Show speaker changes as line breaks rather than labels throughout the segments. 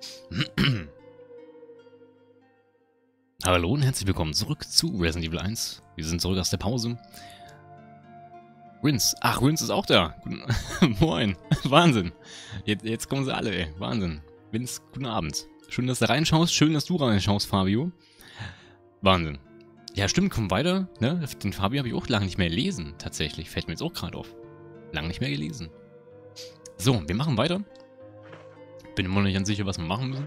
Hallo und herzlich willkommen zurück zu Resident Evil 1. Wir sind zurück aus der Pause. Rince. Ach, Rince ist auch da. Moin. Wahnsinn. Jetzt kommen sie alle, ey. Wahnsinn. Vince, guten Abend. Schön, dass du reinschaust. Schön, dass du reinschaust, Fabio. Wahnsinn. Ja, stimmt, komm weiter. Ne? Den Fabio habe ich auch lange nicht mehr gelesen. Tatsächlich. Fällt mir jetzt auch gerade auf. Lange nicht mehr gelesen. So, wir machen weiter. Bin immer noch nicht ganz sicher, was wir machen müssen.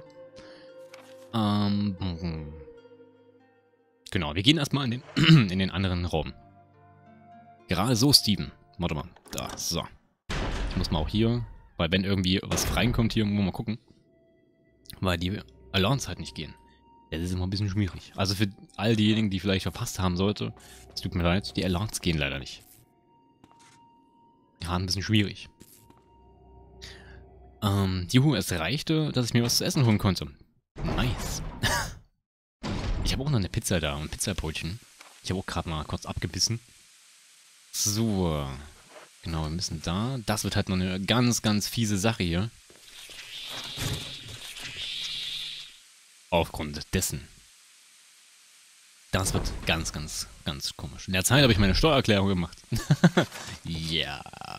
Genau, wir gehen erstmal in den anderen Raum. Gerade so, Steven. Warte mal. Da, so. Ich muss mal auch hier, weil wenn irgendwie was reinkommt hier, muss man mal gucken. Weil die Alarms halt nicht gehen. Das ist immer ein bisschen schwierig. Also für all diejenigen, die vielleicht verpasst haben sollte, es tut mir leid, die Alarms gehen leider nicht. Ja, ein bisschen schwierig. Juhu, es reichte, dass ich mir was zu essen holen konnte. Nice. Ich habe auch noch eine Pizza da und Pizzabrötchen. Ich habe auch gerade mal kurz abgebissen. So. Genau, wir müssen da. Das wird halt noch eine ganz, ganz fiese Sache hier. Aufgrund dessen. Das wird ganz, ganz, ganz komisch. In der Zeit habe ich meine Steuererklärung gemacht. Ja.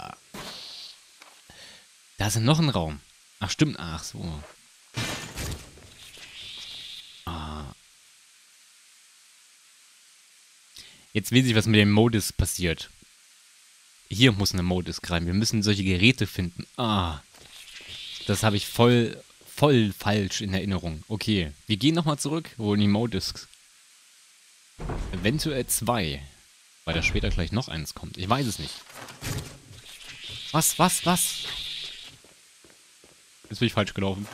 Da ist noch ein Raum. Ach, stimmt. Ach, so. Jetzt weiß ich, was mit dem Modus passiert. Hier muss eine Modus rein. Wir müssen solche Geräte finden. Ah. Das habe ich voll falsch in Erinnerung. Okay. Wir gehen nochmal zurück. Holen die Modus. Eventuell 2. Weil da später gleich noch eins kommt. Ich weiß es nicht. Was? Jetzt bin ich falsch gelaufen.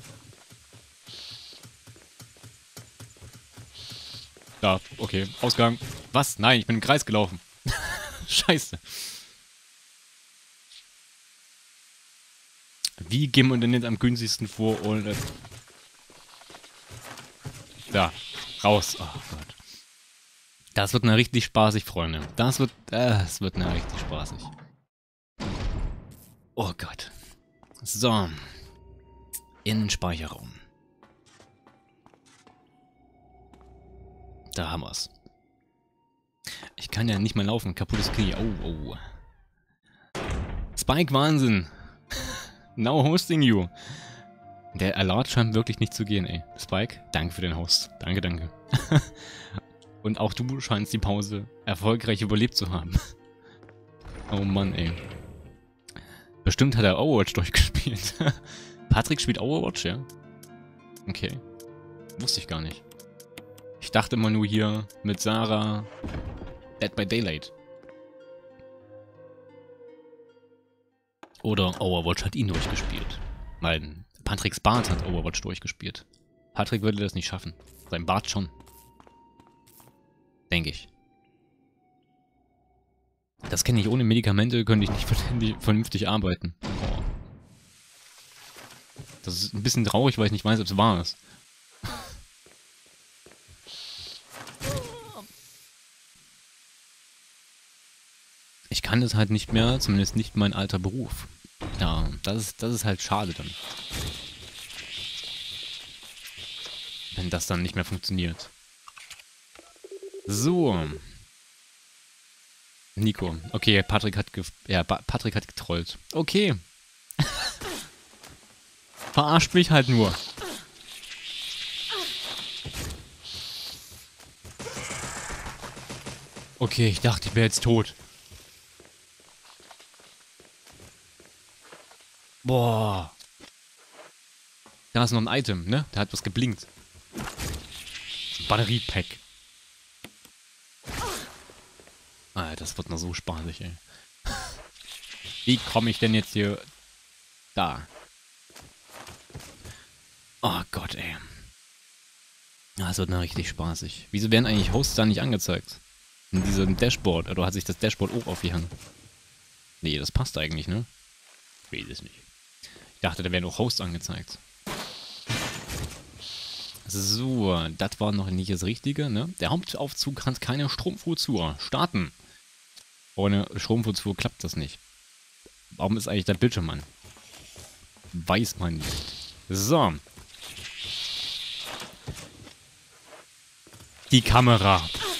Da, okay. Ausgang. Was? Nein, ich bin im Kreis gelaufen. Scheiße. Wie gehen wir denn jetzt am günstigsten vor ohne... Da. Raus. Oh Gott. Das wird eine richtig spaßig, Freunde. Das wird eine richtig spaßig. Oh Gott. So. In den Speicherraum. Da haben wir's. Ich kann ja nicht mehr laufen. Kaputtes Knie. Oh. Spike, Wahnsinn. Now hosting you. Der Alert scheint wirklich nicht zu gehen, ey. Spike, danke für den Host. Danke. Und auch du scheinst die Pause erfolgreich überlebt zu haben. Oh Mann, ey. Bestimmt hat er Overwatch durchgespielt. Patrick spielt Overwatch, ja? Okay. Wusste ich gar nicht. Ich dachte immer nur hier mit Sarah Dead by Daylight. Oder Overwatch hat ihn durchgespielt. Weil Patricks Bart hat Overwatch durchgespielt. Patrick würde das nicht schaffen. Sein Bart schon. Denke ich. Das kenne ich. Ohne Medikamente könnte ich nicht vernünftig arbeiten. Oh. Das ist ein bisschen traurig, weil ich nicht weiß, ob es wahr ist. Ich kann das halt nicht mehr, zumindest nicht mein alter Beruf. Ja, das ist halt schade dann. Wenn das dann nicht mehr funktioniert. So. Nico. Okay, Patrick hat getrollt. Okay. Verarscht mich halt nur. Okay, ich dachte, ich wäre jetzt tot. Boah. Da ist noch ein Item, ne? Da hat was geblinkt. Batteriepack. Ah, das wird noch so spaßig, ey. Wie komme ich denn jetzt hier... Da. Oh Gott, ey. Das wird noch richtig spaßig. Wieso werden eigentlich Hosts da nicht angezeigt? In diesem Dashboard. Oder hat sich das Dashboard auch aufgehangen? Nee, das passt eigentlich, ne? Ich weiß es nicht. Ich dachte, da werden auch Hosts angezeigt. So, das war noch nicht das Richtige, ne? Der Hauptaufzug hat keine Stromfuhrzuhr. Starten. Ohne Stromfuhrzuhr klappt das nicht. Warum ist eigentlich der Bildschirm an? Weiß man nicht. So. die Kamera.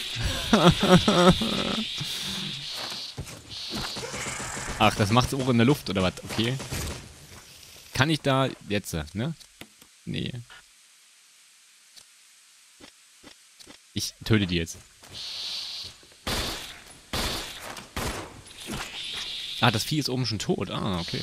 Ach, das macht's auch in der Luft, oder was? Okay. Kann ich da jetzt, ne? Nee. Ich töte die jetzt. Ah, das Vieh ist oben schon tot. Ah, okay.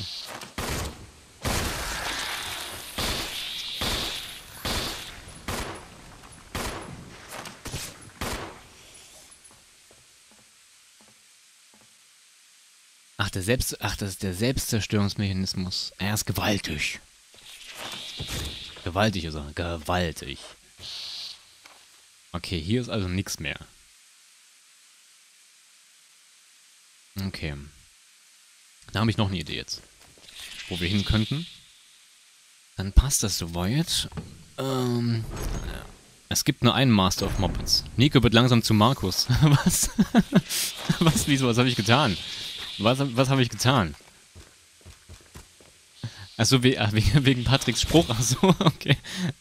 Ach, das ist der Selbstzerstörungsmechanismus. Er ist gewaltig. Gewaltig ist er. Gewaltig. Okay, hier ist also nichts mehr. Okay. Da habe ich noch eine Idee jetzt. Wo wir hin könnten. Dann passt das soweit. Es gibt nur einen Master of Moppets. Nico wird langsam zu Markus. Was? Wieso? Was habe ich getan? Was habe ich getan? Achso, wegen Patricks Spruch. Achso, okay.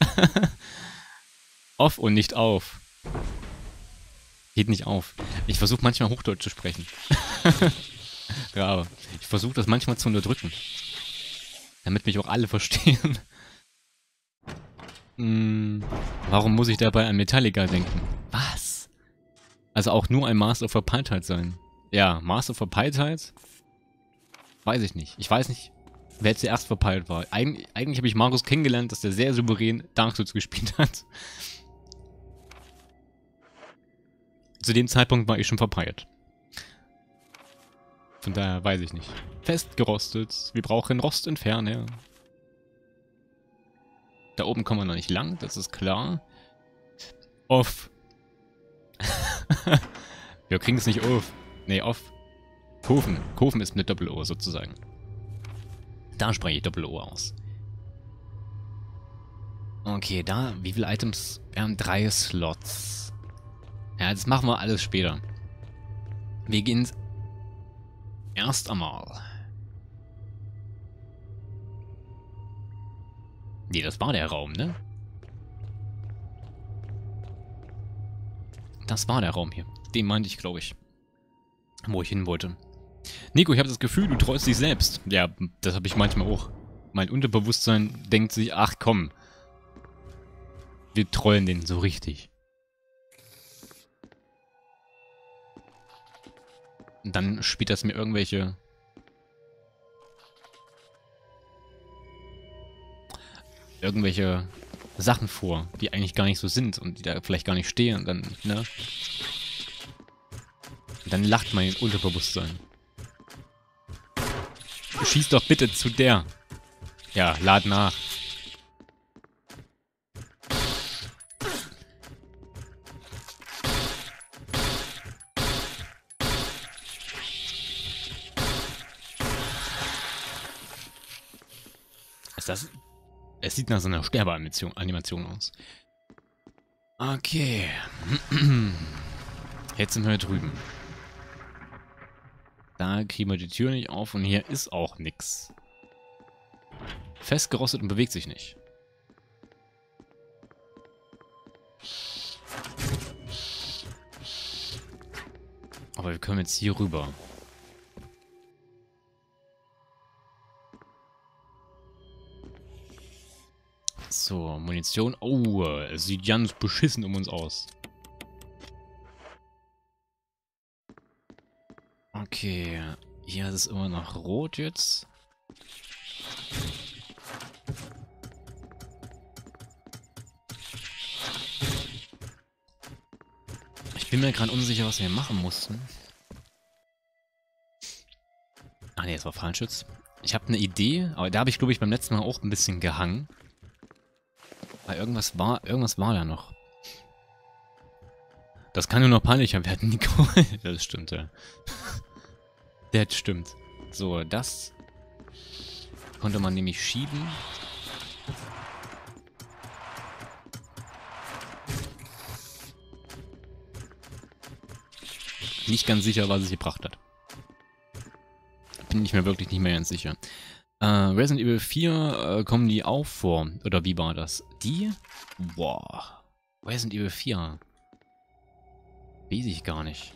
Off und nicht auf. Geht nicht auf. Ich versuche manchmal Hochdeutsch zu sprechen. Ja, ich versuche das manchmal zu unterdrücken. Damit mich auch alle verstehen. Warum muss ich dabei an Metallica denken? Was? Also auch nur ein Master of Verpeiltheit sein. Ja, Master of Verpeiltheit? Weiß ich nicht. Ich weiß nicht, wer zuerst verpeilt war. Eigentlich habe ich Markus kennengelernt, dass der sehr souverän Dark Souls gespielt hat. Zu dem Zeitpunkt war ich schon verpeilt. Von daher weiß ich nicht. Festgerostet. Wir brauchen Rostentferner. Da oben kommen wir noch nicht lang, das ist klar. Off. Wir kriegen es nicht auf. Nee, off. Kofen. Kofen ist mit Doppel-O sozusagen. Da spreche ich Doppel-O aus. Okay, da, wie viele Items? Wir haben 3 Slots. Ja, das machen wir alles später. Wir gehen erst einmal. Nee, das war der Raum, ne? Das war der Raum hier. Den meinte ich, glaube ich. Wo ich hin wollte. Nico, ich habe das Gefühl, du trollst dich selbst. Ja, das habe ich manchmal auch. Mein Unterbewusstsein denkt sich, ach komm. Wir trollen den so richtig. Und dann spielt das mir irgendwelche Sachen vor, die eigentlich gar nicht so sind und die da vielleicht gar nicht stehen und dann, ne? Und dann lacht mein Unterbewusstsein. Schieß doch bitte zu der. Ja, lad nach. Ist das... Es sieht nach so einer Sterbeanimation aus. Okay. Jetzt sind wir drüben. Da kriegen wir die Tür nicht auf und hier ist auch nix. Festgerostet und bewegt sich nicht. Aber wir können jetzt hier rüber. So, Munition. Oh, es sieht ganz beschissen um uns aus. Okay, hier ist es immer noch rot jetzt. Ich bin mir gerade unsicher, was wir machen mussten. Ah ne, das war Fallschutz. Ich habe eine Idee, aber da habe ich, glaube ich, beim letzten Mal auch ein bisschen gehangen. Weil irgendwas war da noch. Das kann nur noch peinlicher werden, Nico. Das stimmt, ja. Das stimmt. So, das konnte man nämlich schieben. Nicht ganz sicher, was es gebracht hat. Bin ich mir wirklich nicht mehr ganz sicher. Resident Evil 4, kommen die auch vor? Oder wie war das? Die? Boah. Resident Evil 4. Weiß ich gar nicht.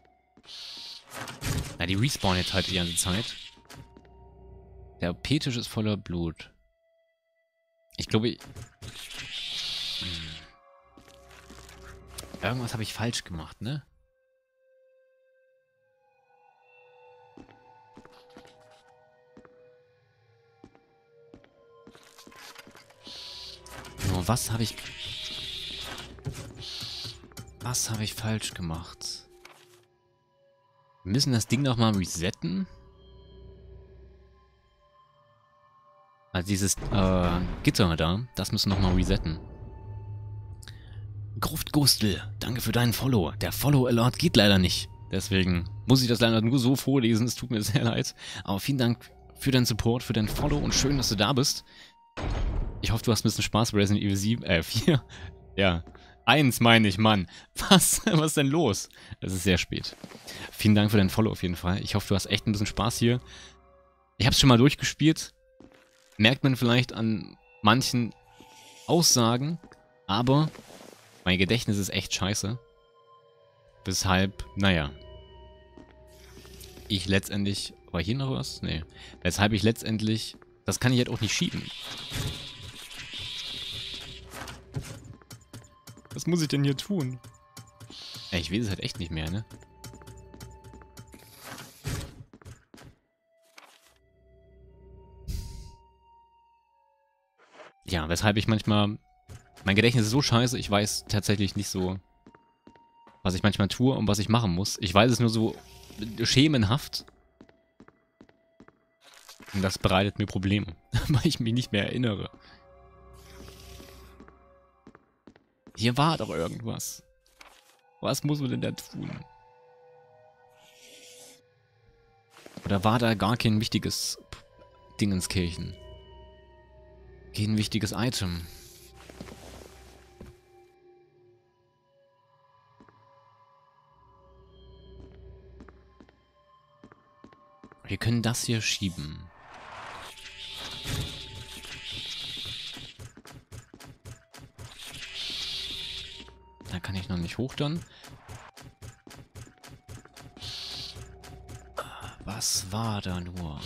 Na, die respawnen jetzt halt die ganze Zeit. Der OP-Tisch ist voller Blut. Ich glaube, irgendwas habe ich falsch gemacht, ne? Nur was habe ich... Was habe ich falsch gemacht? Wir müssen das Ding nochmal resetten. Also dieses Gitter da, das müssen wir nochmal resetten. Gruftgustel, danke für deinen Follow. Der Follow-Alert geht leider nicht. Deswegen muss ich das leider nur so vorlesen. Es tut mir sehr leid. Aber vielen Dank für deinen Support, für deinen Follow und schön, dass du da bist. Ich hoffe, du hast ein bisschen Spaß bei Resident Evil 7, 4. Ja, 1 meine ich, Mann. Was ist denn los? Es ist sehr spät. Vielen Dank für deinen Follow auf jeden Fall. Ich hoffe, du hast echt ein bisschen Spaß hier. Ich habe es schon mal durchgespielt. Merkt man vielleicht an manchen Aussagen, aber mein Gedächtnis ist echt scheiße. Weshalb, naja, ich letztendlich... War hier noch was? Nee. Weshalb ich letztendlich... Das kann ich halt auch nicht schieben. Was muss ich denn hier tun? Ey, ich weiß es halt echt nicht mehr, ne? Ja, weshalb ich manchmal... Mein Gedächtnis ist so scheiße, ich weiß tatsächlich nicht so, was ich manchmal tue und was ich machen muss. Ich weiß es nur so schemenhaft. Und das bereitet mir Probleme, weil ich mich nicht mehr erinnere. Hier war doch irgendwas. Was muss man denn da tun? Oder war da gar kein wichtiges Dingenskirchen? Kein wichtiges Item. Wir können das hier schieben. Da kann ich noch nicht hoch dann. Was war da nur?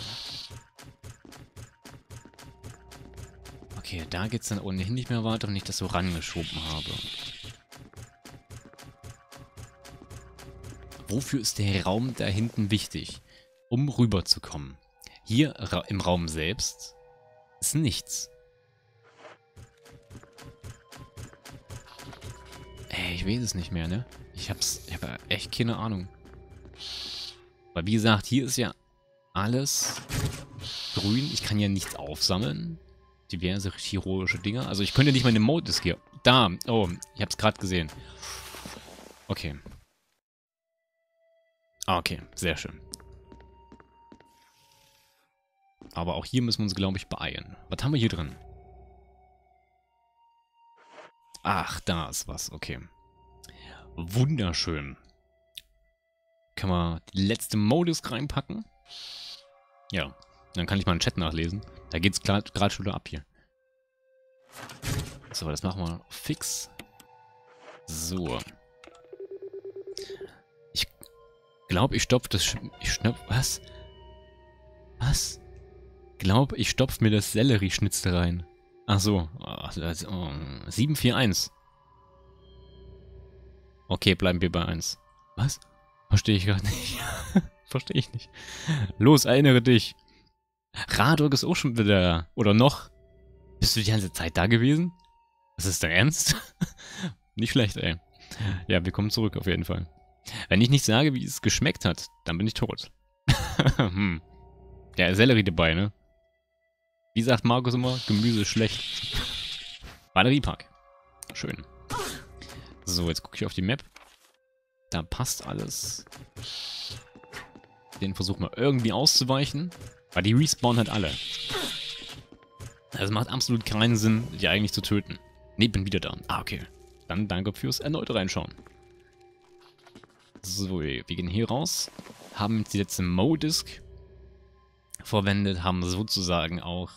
Okay, da geht's dann ohnehin nicht mehr weiter, wenn ich das so rangeschoben habe. Wofür ist der Raum da hinten wichtig? Um rüberzukommen. Hier im Raum selbst ist nichts. Ey, ich weiß es nicht mehr, ne? Ich habe echt keine Ahnung. Weil wie gesagt, hier ist ja alles grün. Ich kann ja nichts aufsammeln. Diverse chirurgische Dinge. Also ich könnte nicht meine Mode-Disk hier... Da! Oh, ich habe es gerade gesehen. Okay. Ah, okay. Sehr schön. Aber auch hier müssen wir uns, glaube ich, beeilen. Was haben wir hier drin? Ach, da ist was. Okay. Wunderschön. Können wir die letzte Modus reinpacken? Ja. Dann kann ich mal einen Chat nachlesen. Da geht's gerade schon wieder ab hier. So, das machen wir fix. So. Ich glaube, ich stopfe das... Was? Was? Ich glaube, ich stopfe mir das Sellerieschnitzel rein. Ach so. 741. Okay, bleiben wir bei 1. Was? Verstehe ich gerade nicht. Verstehe ich nicht. Los, erinnere dich. Radok ist auch schon wieder da. Oder noch? Bist du die ganze Zeit da gewesen? Was ist dein Ernst? Nicht schlecht, ey. Ja, wir kommen zurück auf jeden Fall. Wenn ich nicht sage, wie es geschmeckt hat, dann bin ich tot. Ja, Sellerie dabei, ne? Wie sagt Markus immer, Gemüse ist schlecht. Batteriepack. Schön. So, jetzt gucke ich auf die Map. Da passt alles. Den versuchen wir irgendwie auszuweichen. Weil die respawnen halt alle. Also macht absolut keinen Sinn, die eigentlich zu töten. Ne, bin wieder da. Ah, okay. Dann danke fürs erneute Reinschauen. So, wir gehen hier raus. Haben jetzt die letzte Mo-Disk verwendet. Haben sozusagen auch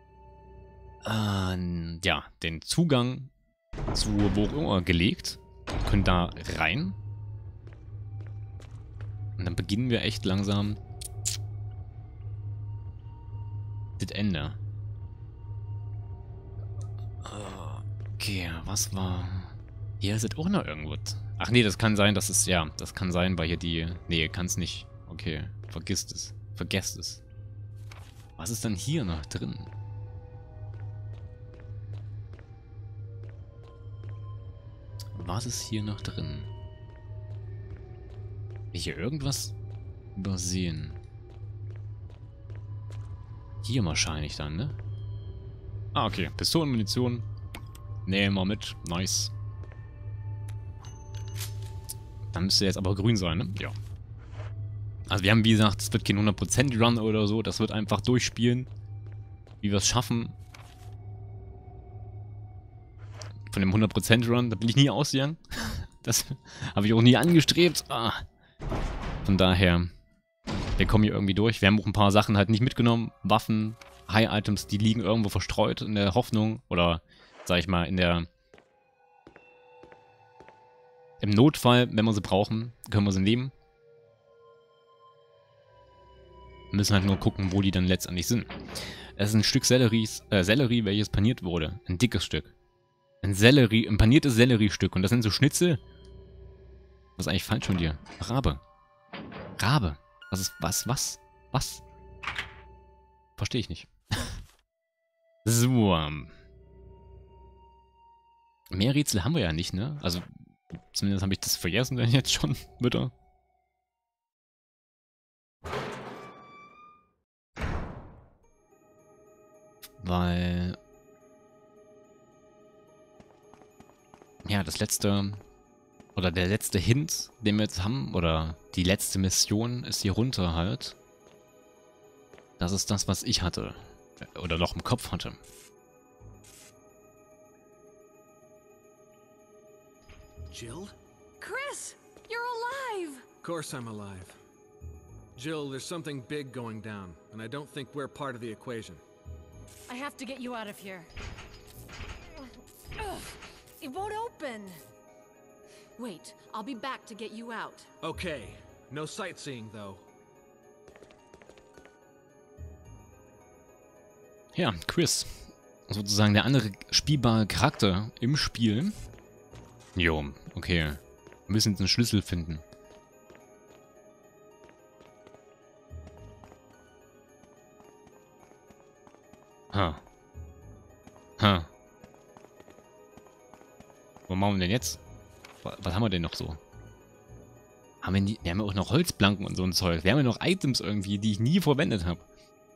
ja, den Zugang zu wo auch immer gelegt. können da rein. Und dann beginnen wir echt langsam das Ende. Okay, was war... Hier ist es auch noch irgendwas. Ach nee, das kann sein, dass es... Ja, das kann sein, weil hier die... Nee, kann es nicht. Okay, vergisst es. Vergesst es. Was ist denn hier noch drin? Was ist hier noch drin? Hab ich hier irgendwas übersehen? Hier wahrscheinlich dann, ne? Ah, okay. Pistolenmunition. Nehmen wir mit. Nice. Dann müsste jetzt aber grün sein, ne? Ja. Also wir haben, wie gesagt, es wird kein 100% Run oder so. Das wird einfach durchspielen. Wie wir es schaffen. Von dem 100% Run, da bin ich nie ausgegangen. Das habe ich auch nie angestrebt. Ah. Von daher, wir kommen hier irgendwie durch. Wir haben auch ein paar Sachen halt nicht mitgenommen. Waffen, High-Items, die liegen irgendwo verstreut in der Hoffnung. Oder, sag ich mal, im Notfall, wenn wir sie brauchen, können wir sie nehmen. Wir müssen halt nur gucken, wo die dann letztendlich sind. Es ist ein Stück Sellerie, welches paniert wurde. Ein dickes Stück. Ein paniertes Selleriestück. Und das sind so Schnitzel. Was ist eigentlich falsch von dir? Rabe. Rabe. Was ist... Was? Verstehe ich nicht. So. Mehr Rätsel haben wir ja nicht, ne? Also, zumindest habe ich das vergessen, denn jetzt schon wieder. Weil... Ja, das letzte... Oder der letzte Hint, den wir jetzt haben, oder die letzte Mission ist hier runter halt. Das ist das, was ich hatte. Oder noch im Kopf hatte.
Jill?
Chris! You're alive!
Of course I'm alive. Jill, there's something big going down, and I don't think we're part of the equation.
I have to get you out of here. Ugh, it won't open. Wait, I'll be back to get you out.
Okay, no sightseeing though.
Ja, Chris. Sozusagen der andere spielbare Charakter im Spiel. Jo, okay. Wir müssen jetzt einen Schlüssel finden. Was machen wir denn jetzt? Was haben wir denn noch so? Wir haben ja auch noch Holzplanken und so ein Zeug. Wir haben ja noch Items irgendwie, die ich nie verwendet habe.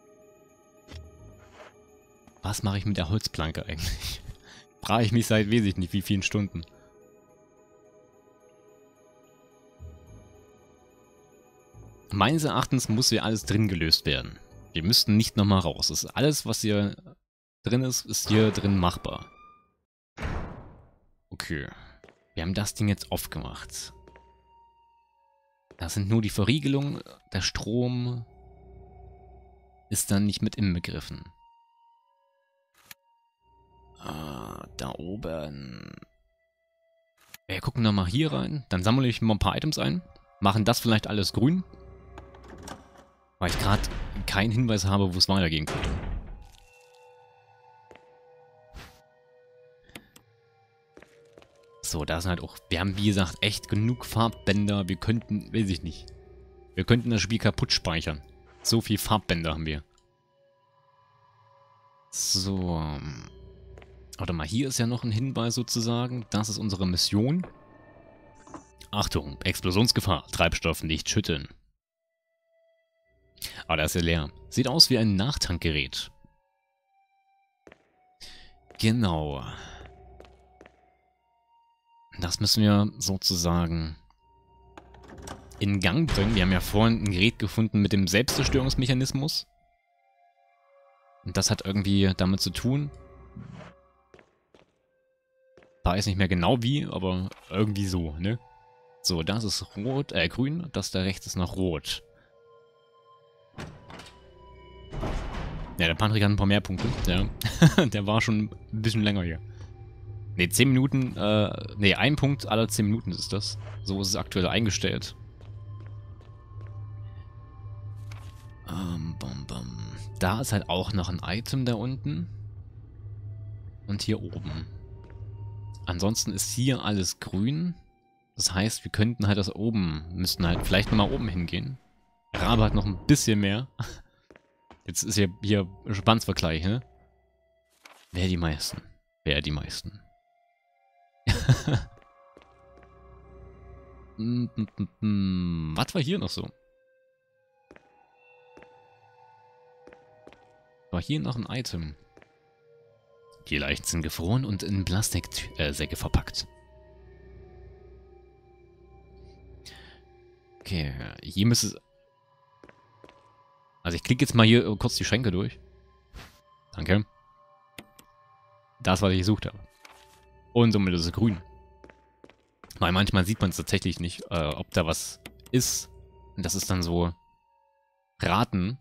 Was mache ich mit der Holzplanke eigentlich? Frage ich mich seit weiß ich nicht wie vielen Stunden. Meines Erachtens muss hier alles drin gelöst werden. Wir müssten nicht nochmal raus. Das ist alles, was hier drin ist hier drin machbar. Okay. Wir haben das Ding jetzt aufgemacht. Das sind nur die Verriegelungen. Der Strom ist dann nicht mit inbegriffen. Da oben. Wir gucken nochmal hier rein. Dann sammle ich mal ein paar Items ein. Machen das vielleicht alles grün. Weil ich gerade keinen Hinweis habe, wo es weitergehen könnte. So, da sind halt auch... Wir haben, wie gesagt, echt genug Farbbänder. Wir könnten... Weiß ich nicht. Wir könnten das Spiel kaputt speichern. So viel Farbbänder haben wir. So. Warte mal, hier ist ja noch ein Hinweis sozusagen. Das ist unsere Mission. Achtung, Explosionsgefahr. Treibstoff nicht schütteln. Aber der ist ja leer. Sieht aus wie ein Nachtankgerät. Genau. Das müssen wir sozusagen in Gang bringen. Wir haben ja vorhin ein Gerät gefunden mit dem Selbstzerstörungsmechanismus. Und das hat irgendwie damit zu tun. Weiß nicht mehr genau wie, aber irgendwie so, ne? So, das ist rot, grün. Das da rechts ist noch rot. Ja, der Patrick hat ein paar mehr Punkte. Ja. Der war schon ein bisschen länger hier. Ne, 10 Minuten, ne, 1 Punkt alle 10 Minuten ist das. So ist es aktuell eingestellt. Da ist halt auch noch ein Item da unten. Und hier oben. Ansonsten ist hier alles grün. Das heißt, wir könnten halt das oben, müssten halt vielleicht nochmal oben hingehen. Rabe hat noch ein bisschen mehr. Jetzt ist hier Spannsvergleich, ne? Wer die meisten? Wer die meisten? Was war hier noch so? War hier noch ein Item? Die Leichen sind gefroren und in Plastiksäcke verpackt. Okay, hier müsste es... Also ich klicke jetzt mal hier kurz die Schränke durch. Danke. Das, was ich gesucht habe. Und somit ist es grün. Weil manchmal sieht man es tatsächlich nicht, ob da was ist. Und das ist dann so... Raten.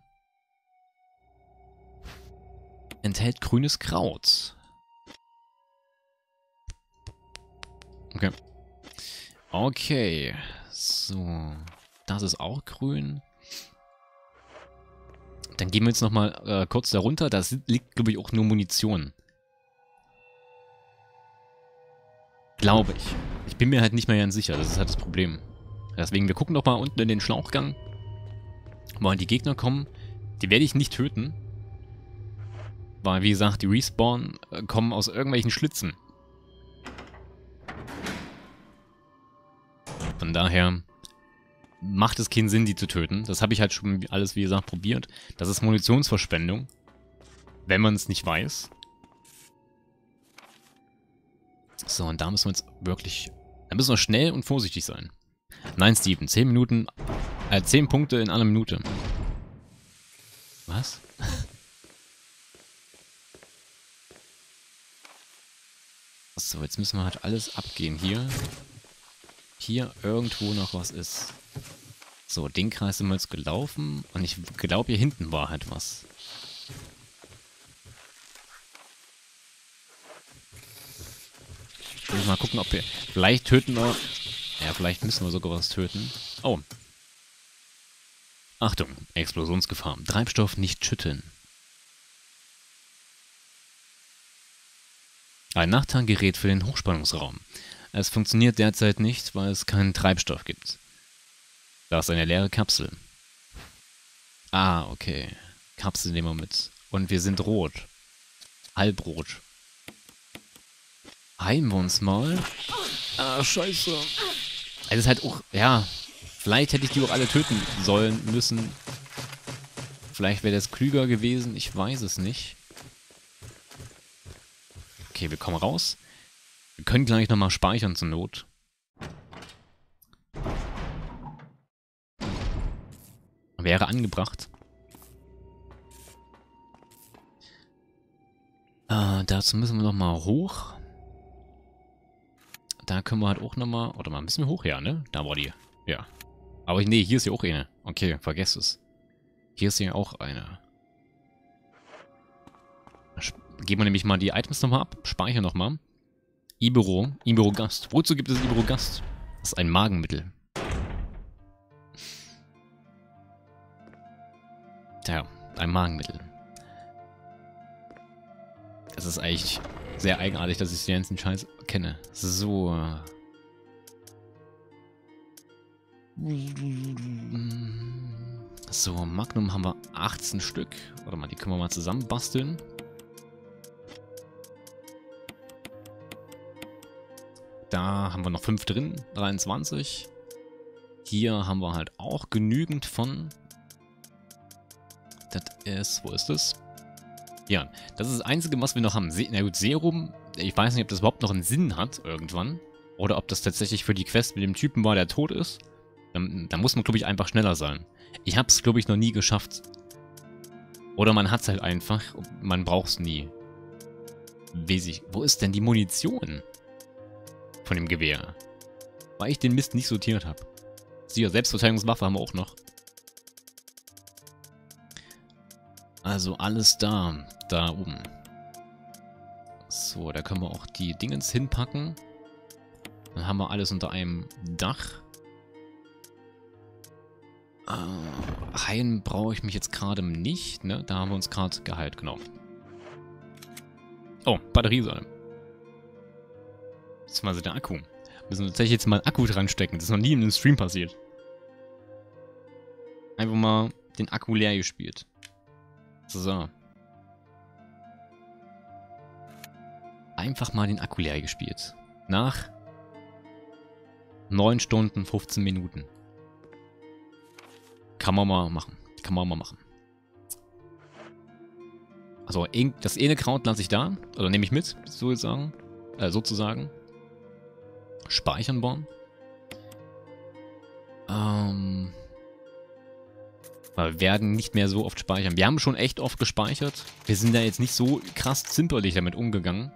Enthält grünes Kraut. Okay. Okay. So. Das ist auch grün. Dann gehen wir jetzt nochmal kurz darunter. Da liegt, glaube ich, auch nur Munition. Glaube ich. Ich bin mir halt nicht mehr ganz sicher. Das ist halt das Problem. Deswegen, wir gucken doch mal unten in den Schlauchgang. Weil die Gegner kommen. Die werde ich nicht töten. Weil, wie gesagt, die Respawn kommen aus irgendwelchen Schlitzen. Von daher macht es keinen Sinn, die zu töten. Das habe ich halt schon alles, wie gesagt, probiert. Das ist Munitionsverschwendung. Wenn man es nicht weiß. So, und da müssen wir jetzt wirklich... Da müssen wir schnell und vorsichtig sein. Nein, Steven, 10 Minuten... 10 Punkte in einer Minute. Was? So, jetzt müssen wir halt alles abgehen. Hier irgendwo noch was ist. So, den Kreis sind wir jetzt gelaufen. Und ich glaube, hier hinten war halt was. Ich will mal gucken, ob wir... Vielleicht töten wir... Ja, vielleicht müssen wir sogar was töten. Oh. Achtung, Explosionsgefahr. Treibstoff nicht schütteln. Ein Nachttankgerät für den Hochspannungsraum. Es funktioniert derzeit nicht, weil es keinen Treibstoff gibt. Da ist eine leere Kapsel. Ah, okay. Kapsel nehmen wir mit. Und wir sind rot. Halbrot. Heilen wir uns mal. Ah, scheiße. Das ist halt auch, ja, vielleicht hätte ich die auch alle töten sollen, müssen. Vielleicht wäre das klüger gewesen, ich weiß es nicht. Okay, wir kommen raus. Wir können gleich nochmal speichern zur Not. Wäre angebracht. Dazu müssen wir nochmal hoch. Da können wir halt auch nochmal... Oder mal, müssen wir hoch, ja, ne? Da war die. Ja. Aber nee, hier ist ja auch eine. Okay, vergesst es. Hier ist ja auch eine. Geben wir nämlich mal die Items nochmal ab. Speichern nochmal. Ibero. Ibero Gast. Wozu gibt es Ibero Gast? Das ist ein Magenmittel. Tja, ein Magenmittel. Das ist eigentlich sehr eigenartig, dass ich den ganzen Scheiß kenne. So. So, Magnum haben wir 18 Stück. Warte mal, die können wir mal zusammen basteln. Da haben wir noch 5 drin, 23. Hier haben wir halt auch genügend von. Das ist, wo ist das? Ja, das ist das Einzige, was wir noch haben. Na gut, Serum. Ich weiß nicht, ob das überhaupt noch einen Sinn hat irgendwann. Oder ob das tatsächlich für die Quest mit dem Typen war, der tot ist. Da muss man, glaube ich, einfach schneller sein. Ich habe es, glaube ich, noch nie geschafft. Oder man hat es halt einfach. Man braucht es nie. Wo ist denn die Munition? Von dem Gewehr. Weil ich den Mist nicht sortiert habe. Siehe, Selbstverteidigungswaffe haben wir auch noch. Also alles da. Da oben. So, da können wir auch die Dingens hinpacken. Dann haben wir alles unter einem Dach. Heilen brauche ich mich jetzt gerade nicht, ne? Da haben wir uns gerade geheilt, genau. Oh, Batteriesäule. Beziehungsweise der Akku. Müssen wir tatsächlich jetzt mal einen Akku dran stecken. Das ist noch nie in einem Stream passiert. Einfach mal den Akku leer gespielt. So. Einfach mal den Akku leer gespielt. Nach 9 Stunden, 15 Minuten. Kann man mal machen. Kann man mal machen. Also, das eine Kraut lasse ich da. Oder nehme ich mit, sozusagen. Speichern bauen. Weil wir werden nicht mehr so oft speichern. Wir haben schon echt oft gespeichert. Wir sind da jetzt nicht so krass zimperlich damit umgegangen.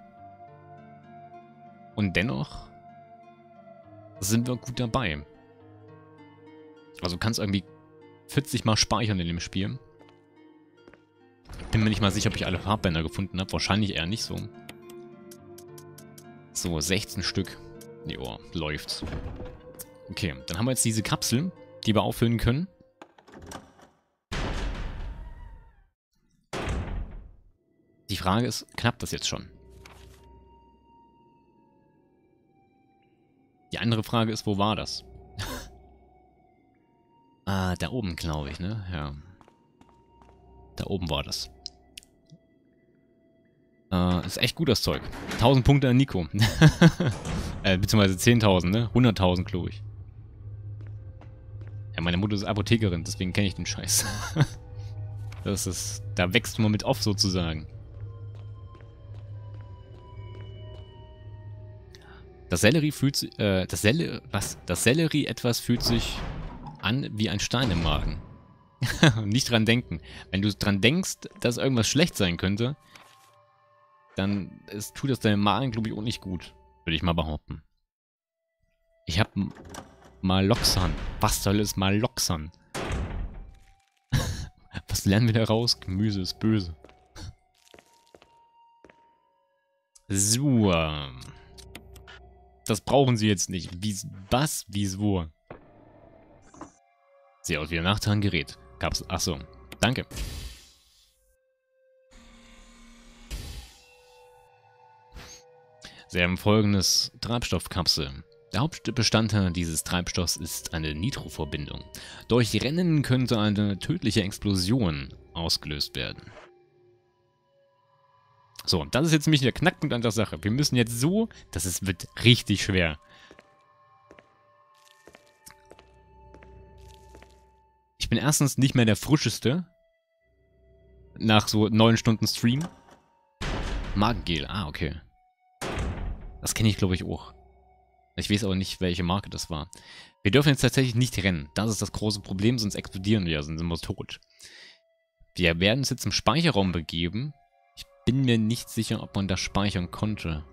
Und dennoch sind wir gut dabei. Also kannst irgendwie 40 Mal speichern in dem Spiel. Bin mir nicht mal sicher, ob ich alle Farbbänder gefunden habe. Wahrscheinlich eher nicht so. So, 16 Stück. Joa, läuft's. Okay, dann haben wir jetzt diese Kapsel, die wir auffüllen können. Die Frage ist, klappt das jetzt schon? Die andere Frage ist, wo war das? Da oben, glaube ich, ne? Ja. Da oben war das. Ist echt gut, das Zeug. 1000 Punkte an Nico. Beziehungsweise 10.000, ne? 100.000, glaube ich. Ja, meine Mutter ist Apothekerin, deswegen kenne ich den Scheiß. Das ist... Da wächst man mit auf, sozusagen. Das Sellerie fühlt sich... Das Sellerie etwas fühlt sich an wie ein Stein im Magen. Nicht dran denken. Wenn du dran denkst, dass irgendwas schlecht sein könnte, dann tut das deinem Magen, glaube ich, auch nicht gut. Würde ich mal behaupten. Ich habe Maloxan. Was soll es Maloxan? Was lernen wir da raus? Gemüse ist böse. So. Das brauchen sie jetzt nicht. Was? Wieso? Sieht aus wie ein Nachtragengerät. Gab's. Achso. Danke. Sie haben folgendes Treibstoffkapsel. Der Hauptbestandteil dieses Treibstoffs ist eine Nitroverbindung. Durch Rennen könnte eine tödliche Explosion ausgelöst werden. So, das ist jetzt nämlich der Knackpunkt an der Sache. Wir müssen jetzt so, wird richtig schwer. Ich bin erstens nicht mehr der Frischeste. Nach so 9 Stunden Stream. Magengel, okay. Das kenne ich, glaube ich, auch. Ich weiß aber nicht, welche Marke das war. Wir dürfen jetzt tatsächlich nicht rennen. Das ist das große Problem, sonst explodieren wir, sonst sind wir tot. Wir werden uns jetzt im Speicherraum begeben. Ich bin mir nicht sicher, ob man das speichern konnte.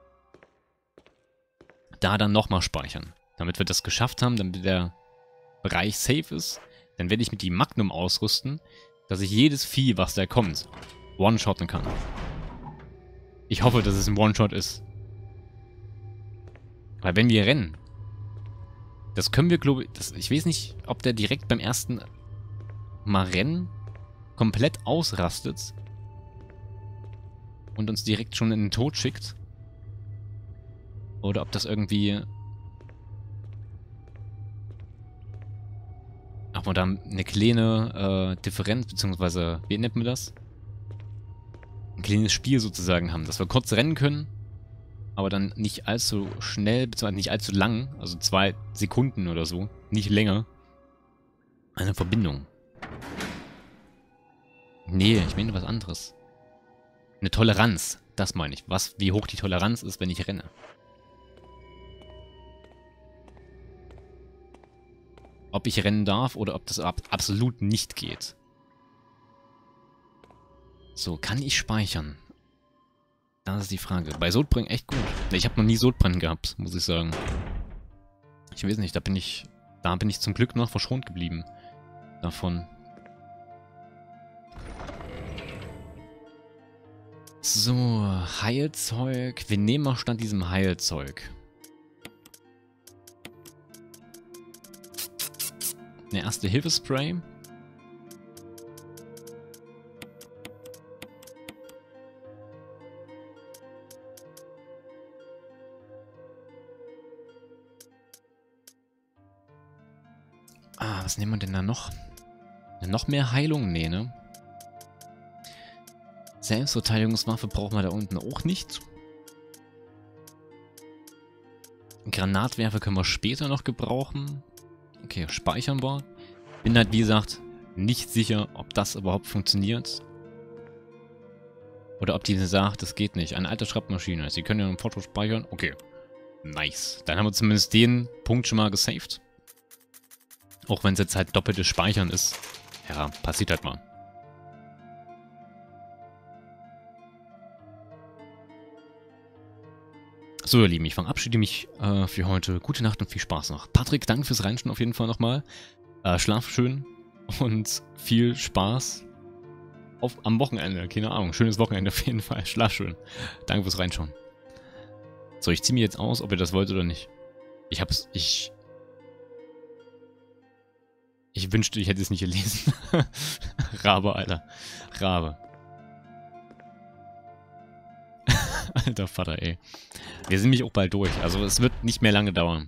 Da dann nochmal speichern. Damit wir das geschafft haben, damit der Bereich safe ist. Dann werde ich mit die Magnum ausrüsten, dass ich jedes Vieh, was da kommt, one-shotten kann. Ich hoffe, dass es ein One-Shot ist. Weil wenn wir rennen, das können wir, glaube ich, ich weiß nicht, ob der direkt beim ersten Mal rennen komplett ausrastet und uns direkt schon in den Tod schickt. Oder ob das irgendwie... Ob wir da eine kleine Differenz, beziehungsweise, wie nennt man das? Ein kleines Spiel sozusagen haben, dass wir kurz rennen können, aber dann nicht allzu schnell, beziehungsweise nicht allzu lang, also 2 Sekunden oder so, nicht länger, eine Verbindung. Nee, ich meine was anderes. Eine Toleranz, das meine ich. Wie hoch die Toleranz ist, wenn ich renne. Ob ich rennen darf oder ob das absolut nicht geht. So, kann ich speichern? Das ist die Frage. Bei Sodbrennen echt gut. Ich habe noch nie Sodbrennen gehabt, muss ich sagen. Ich weiß nicht, da bin ich zum Glück noch verschont geblieben. Davon. So, Heilzeug. Wir nehmen mal statt diesem Heilzeug eine Erste-Hilfe-Spray. Was nehmen wir denn da noch? Noch mehr Heilung? Nee, ne? Selbstverteidigungswaffe brauchen wir da unten auch nicht. Granatwerfer können wir später noch gebrauchen. Okay, speichern wir. Bin halt, wie gesagt, nicht sicher, ob das überhaupt funktioniert. Oder ob die sagt, das geht nicht. Eine alte Schreibmaschine. Sie können ja ein Foto speichern. Okay. Nice. Dann haben wir zumindest den Punkt schon mal gesaved. Auch wenn es jetzt halt doppeltes Speichern ist. Ja, passiert halt mal. So, ihr Lieben, ich verabschiede mich für heute. Gute Nacht und viel Spaß noch. Patrick, danke fürs Reinschauen auf jeden Fall nochmal. Schlaf schön und viel Spaß am Wochenende. Keine Ahnung, schönes Wochenende auf jeden Fall. Schlaf schön. Danke fürs Reinschauen. So, ich ziehe mich jetzt aus, ob ihr das wollt oder nicht. Ich wünschte, ich hätte es nicht gelesen. Rabe, Alter. Rabe. Alter Vater, ey. Wir sind mich auch bald durch. Also es wird nicht mehr lange dauern.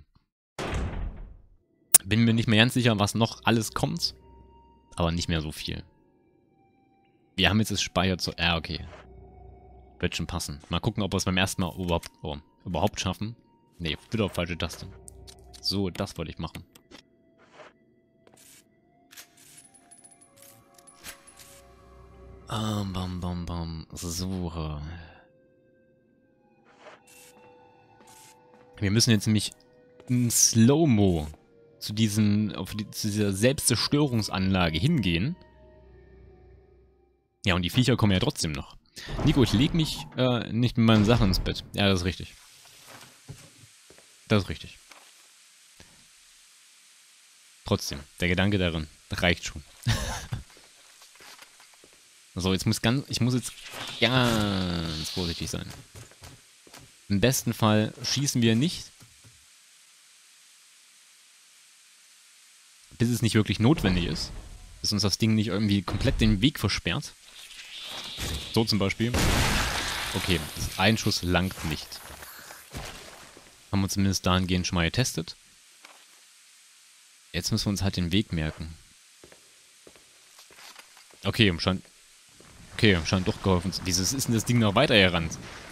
Bin mir nicht mehr ganz sicher, was noch alles kommt. Aber nicht mehr so viel. Wir haben jetzt das Speicher zu... Ja, okay. Wird schon passen. Mal gucken, ob wir es beim ersten Mal überhaupt schaffen. Nee, wieder auf falsche Taste. So, das wollte ich machen. Suche. Wir müssen jetzt nämlich in Slow-Mo zu dieser Selbstzerstörungsanlage hingehen. Ja, und die Viecher kommen ja trotzdem noch. Nico, ich leg mich nicht mit meinen Sachen ins Bett. Ja, das ist richtig. Das ist richtig. Trotzdem, der Gedanke darin reicht schon. So, ich muss jetzt ganz vorsichtig sein. Im besten Fall schießen wir nicht, bis es nicht wirklich notwendig ist. Bis uns das Ding nicht irgendwie komplett den Weg versperrt. So zum Beispiel. Okay, ein Schuss langt nicht. Haben wir zumindest dahingehend schon mal getestet. Jetzt müssen wir uns halt den Weg merken. Okay, scheint doch geholfen. Wieso ist denn das Ding noch weiter gerannt?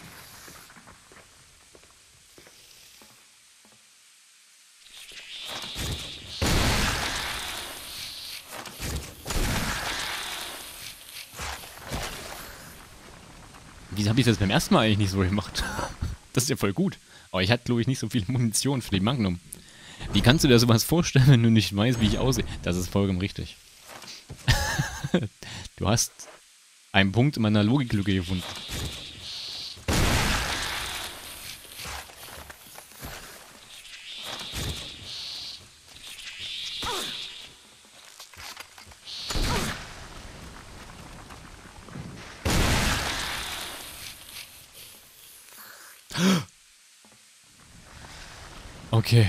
Wieso habe ich das beim ersten Mal eigentlich nicht so gemacht? Das ist ja voll gut. Aber ich hatte, glaube ich, nicht so viel Munition für die Magnum. Wie kannst du dir sowas vorstellen, wenn du nicht weißt, wie ich aussehe? Das ist vollkommen richtig. Du hast einen Punkt in meiner Logiklücke gefunden. Okay.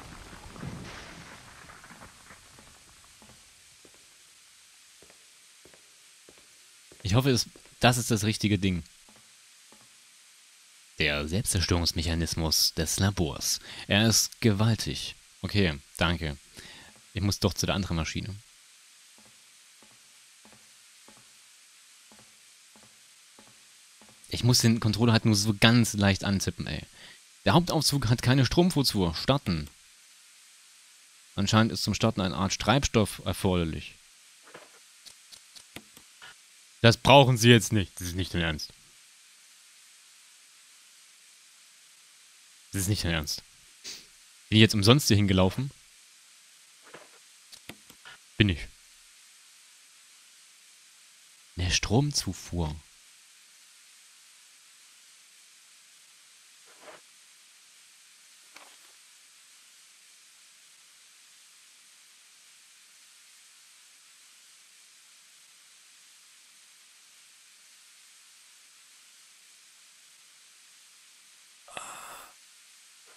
Ich hoffe, das ist das richtige Ding. Der Selbstzerstörungsmechanismus des Labors. Er ist gewaltig. Okay, danke. Ich muss doch zu der anderen Maschine. Ich muss den Controller halt nur so ganz leicht antippen, ey. Der Hauptaufzug hat keine Stromzufuhr. Starten. Anscheinend ist zum Starten eine Art Treibstoff erforderlich. Das brauchen Sie jetzt nicht. Das ist nicht dein Ernst. Das ist nicht dein Ernst. Bin ich jetzt umsonst hier hingelaufen? Bin ich. Eine Stromzufuhr.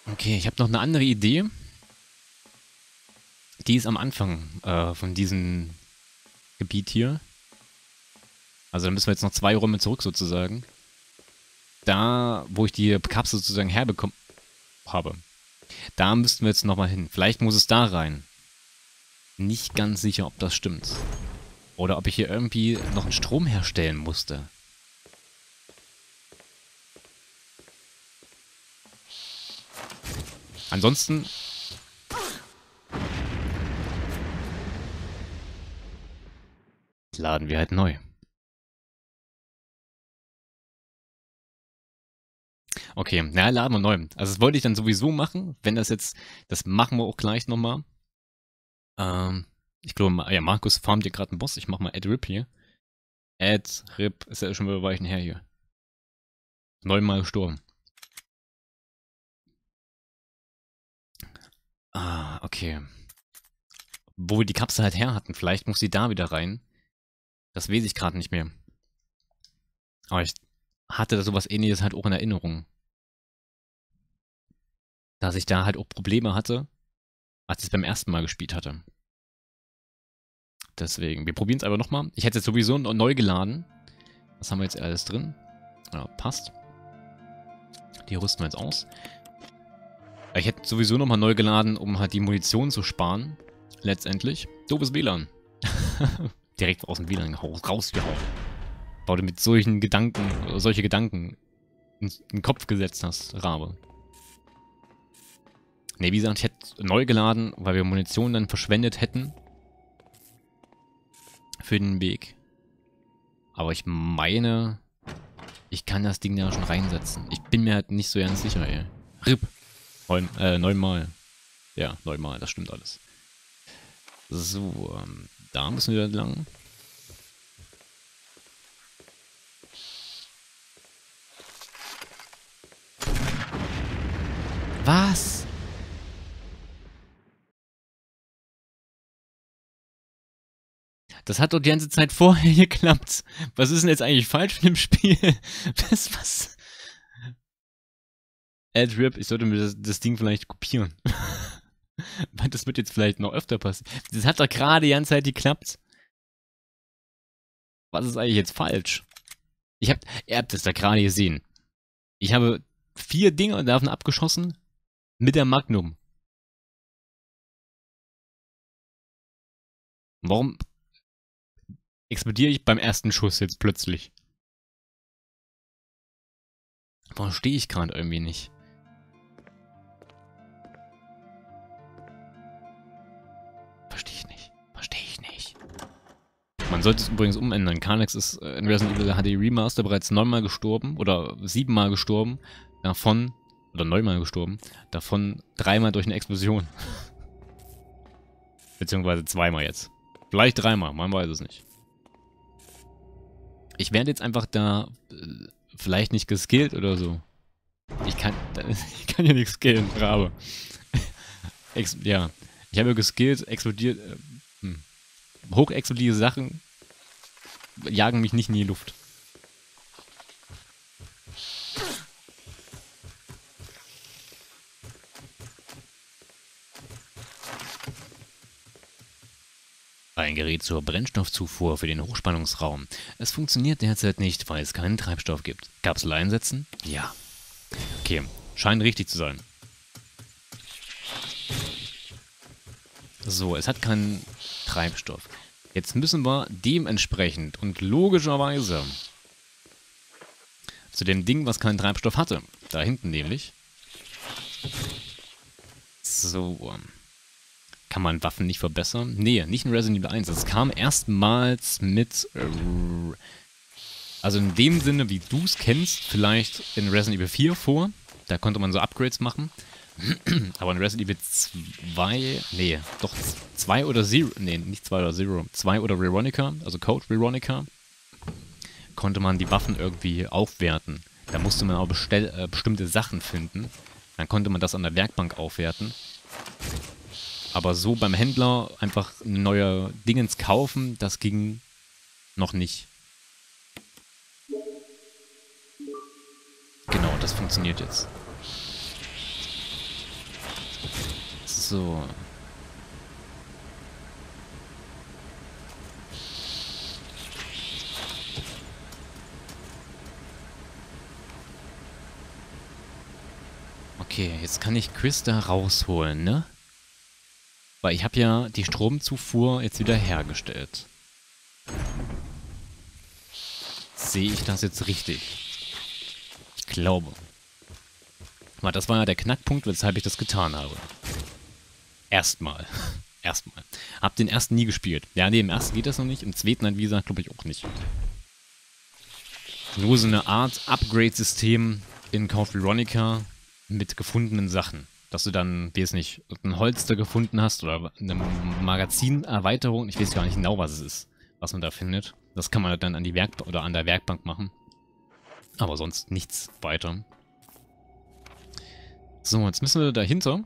Okay, ich habe noch eine andere Idee. Die ist am Anfang von diesem Gebiet hier. Also da müssen wir jetzt noch 2 Räume zurück sozusagen. Da, wo ich die Kapsel sozusagen herbekommen habe. Da müssten wir jetzt nochmal hin. Vielleicht muss es da rein. Nicht ganz sicher, ob das stimmt. Oder ob ich hier irgendwie noch einen Strom herstellen musste. Ansonsten... laden wir halt neu. Okay, na, laden wir neu. Also das wollte ich dann sowieso machen, wenn das jetzt... Das machen wir auch gleich nochmal. Ich glaube, ja, Markus farmt hier gerade einen Boss. Ich mach mal Add Rip hier. Add Rip, ist ja schon wieder Weichen her hier. 9-mal gestorben. Ah, okay. Wo wir die Kapsel halt her hatten, vielleicht muss sie da wieder rein. Das weiß ich gerade nicht mehr. Aber ich hatte da sowas Ähnliches halt auch in Erinnerung. Dass ich da halt auch Probleme hatte, als ich es beim ersten Mal gespielt hatte. Deswegen, wir probieren es aber nochmal. Ich hätte es jetzt sowieso neu geladen. Was haben wir jetzt alles drin? Ja, passt. Die rüsten wir jetzt aus. Ich hätte sowieso nochmal neu geladen, um halt die Munition zu sparen. Letztendlich. Doofes WLAN. Direkt aus dem WLAN rausgehauen. Weil du mit solchen Gedanken, solche Gedanken in den Kopf gesetzt hast, Rabe. Ne, wie gesagt, ich hätte neu geladen, weil wir Munition dann verschwendet hätten. Für den Weg. Aber ich meine, ich kann das Ding da schon reinsetzen. Ich bin mir halt nicht so ganz sicher, ey. RIP. 9-mal. Ja, 9-mal, das stimmt alles. So, da müssen wir lang. Was? Das hat doch die ganze Zeit vorher geklappt. Was ist denn jetzt eigentlich falsch mit dem Spiel? Was? Adrip, ich sollte mir das Ding vielleicht kopieren. Weil das wird jetzt vielleicht noch öfter passieren. Das hat doch gerade die ganze Zeit geklappt. Was ist eigentlich jetzt falsch? Ihr habt das da gerade gesehen. Ich habe 4 Dinger davon abgeschossen mit der Magnum. Warum explodiere ich beim ersten Schuss jetzt plötzlich? Verstehe ich gerade irgendwie nicht. Verstehe ich nicht. Man sollte es übrigens umändern. Carnex ist in Resident Evil HD Remaster bereits 9-mal gestorben oder 7-mal gestorben. Davon, oder 9-mal gestorben. Davon 3-mal durch eine Explosion. Beziehungsweise 2-mal jetzt. Vielleicht 3-mal, man weiß es nicht. Ich werde jetzt einfach da vielleicht nicht geskillt oder so. Ich kann ja nichts skillen, Rabe. Ja, ich habe ja geskillt, explodiert, hochexplodierte Sachen jagen mich nicht in die Luft. Ein Gerät zur Brennstoffzufuhr für den Hochspannungsraum. Es funktioniert derzeit nicht, weil es keinen Treibstoff gibt. Kapsel einsetzen? Ja. Okay, scheint richtig zu sein. So, es hat keinen Treibstoff. Jetzt müssen wir dementsprechend und logischerweise zu dem Ding, was keinen Treibstoff hatte. Da hinten nämlich. So. Kann man Waffen nicht verbessern? Nee, nicht in Resident Evil 1. Das kam erstmals mit... also in dem Sinne, wie du es kennst, vielleicht in Resident Evil 4 vor. Da konnte man so Upgrades machen. Aber in Resident Evil 2... Nee, doch 2 oder 0... Nee, nicht 2 oder 0. 2 oder Veronica, also Code Veronica, konnte man die Waffen irgendwie aufwerten. Da musste man auch bestimmte Sachen finden. Dann konnte man das an der Werkbank aufwerten. Aber so beim Händler einfach neue Dingens kaufen, das ging noch nicht. Genau, das funktioniert jetzt. So. Okay, jetzt kann ich Chris da rausholen, ne? Weil ich habe ja die Stromzufuhr jetzt wieder hergestellt. Sehe ich das jetzt richtig? Ich glaube. Aber das war ja der Knackpunkt, weshalb ich das getan habe. Erstmal. Erstmal. Hab den ersten nie gespielt. Ja, nee, im ersten geht das noch nicht. Im zweiten dann, wie gesagt, glaube ich auch nicht. Nur so eine Art Upgrade-System in Code Veronica mit gefundenen Sachen. Dass du dann, wie es nicht, ein Holster gefunden hast oder eine Magazinerweiterung. Ich weiß gar nicht genau, was es ist, was man da findet. Das kann man dann an die an der Werkbank machen. Aber sonst nichts weiter. So, jetzt müssen wir dahinter.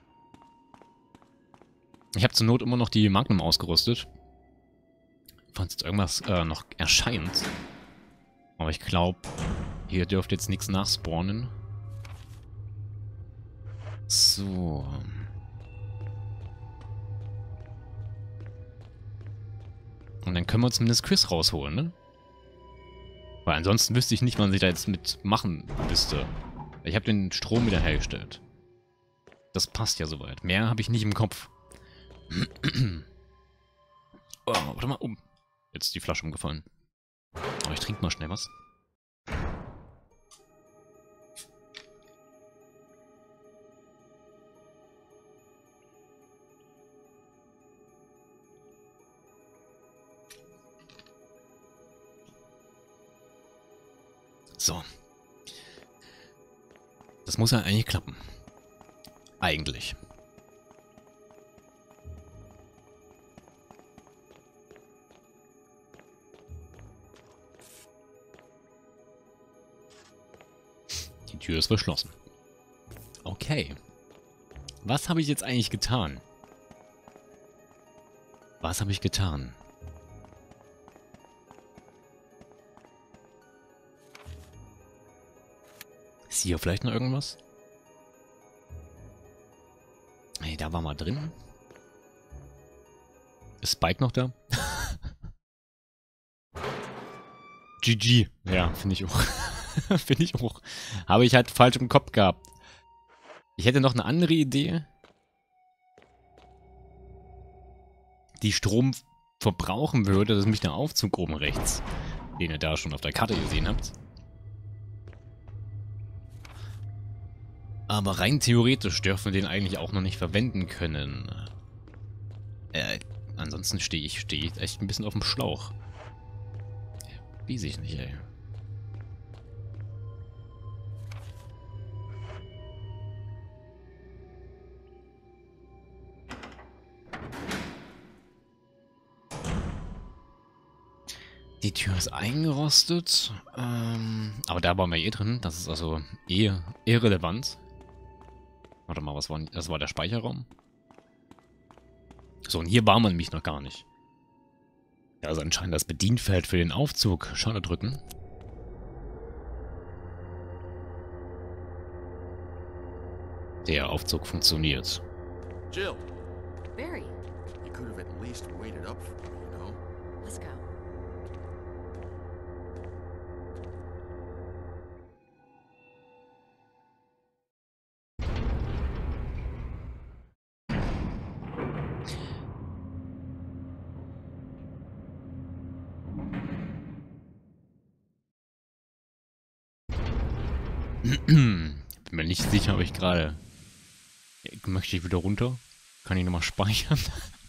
Ich habe zur Not immer noch die Magnum ausgerüstet. Falls jetzt irgendwas noch erscheint. Aber ich glaube, hier dürfte jetzt nichts nachspawnen. So. Und dann können wir zumindest Chris rausholen, ne? Weil ansonsten wüsste ich nicht, was ich da jetzt mitmachen müsste. Ich habe den Strom wieder hergestellt. Das passt ja soweit. Mehr habe ich nicht im Kopf. Oh, warte mal. Jetzt ist die Flasche umgefallen. Aber ich trinke mal schnell was. So. Das muss ja eigentlich klappen. Eigentlich. Die Tür ist verschlossen. Okay. Was habe ich jetzt eigentlich getan? Was habe ich getan? Ist hier vielleicht noch irgendwas? Hey, da war mal drin. Ist Spike noch da? GG. Ja, finde ich auch. Finde ich auch. Habe ich halt falsch im Kopf gehabt. Ich hätte noch eine andere Idee, die Strom verbrauchen würde. Das ist nämlich der Aufzug oben rechts, den ihr da schon auf der Karte gesehen habt. Aber rein theoretisch dürfen wir den eigentlich auch noch nicht verwenden können. Ansonsten stehe ich echt ein bisschen auf dem Schlauch. Weiß ich nicht, ey. Die Tür ist eingerostet. Aber da waren wir eh drin. Das ist also eh irrelevant. Warte mal, was war das? War der Speicherraum? So, und hier war man nämlich noch gar nicht. Ja, also anscheinend das Bedienfeld für den Aufzug. Schade drücken. Der Aufzug funktioniert.
Jill,
Barry,
you could have at least waited up for me, you know?
let's go.
Bin mir nicht sicher, ob ich gerade... Möchte ich wieder runter? Kann ich nochmal speichern?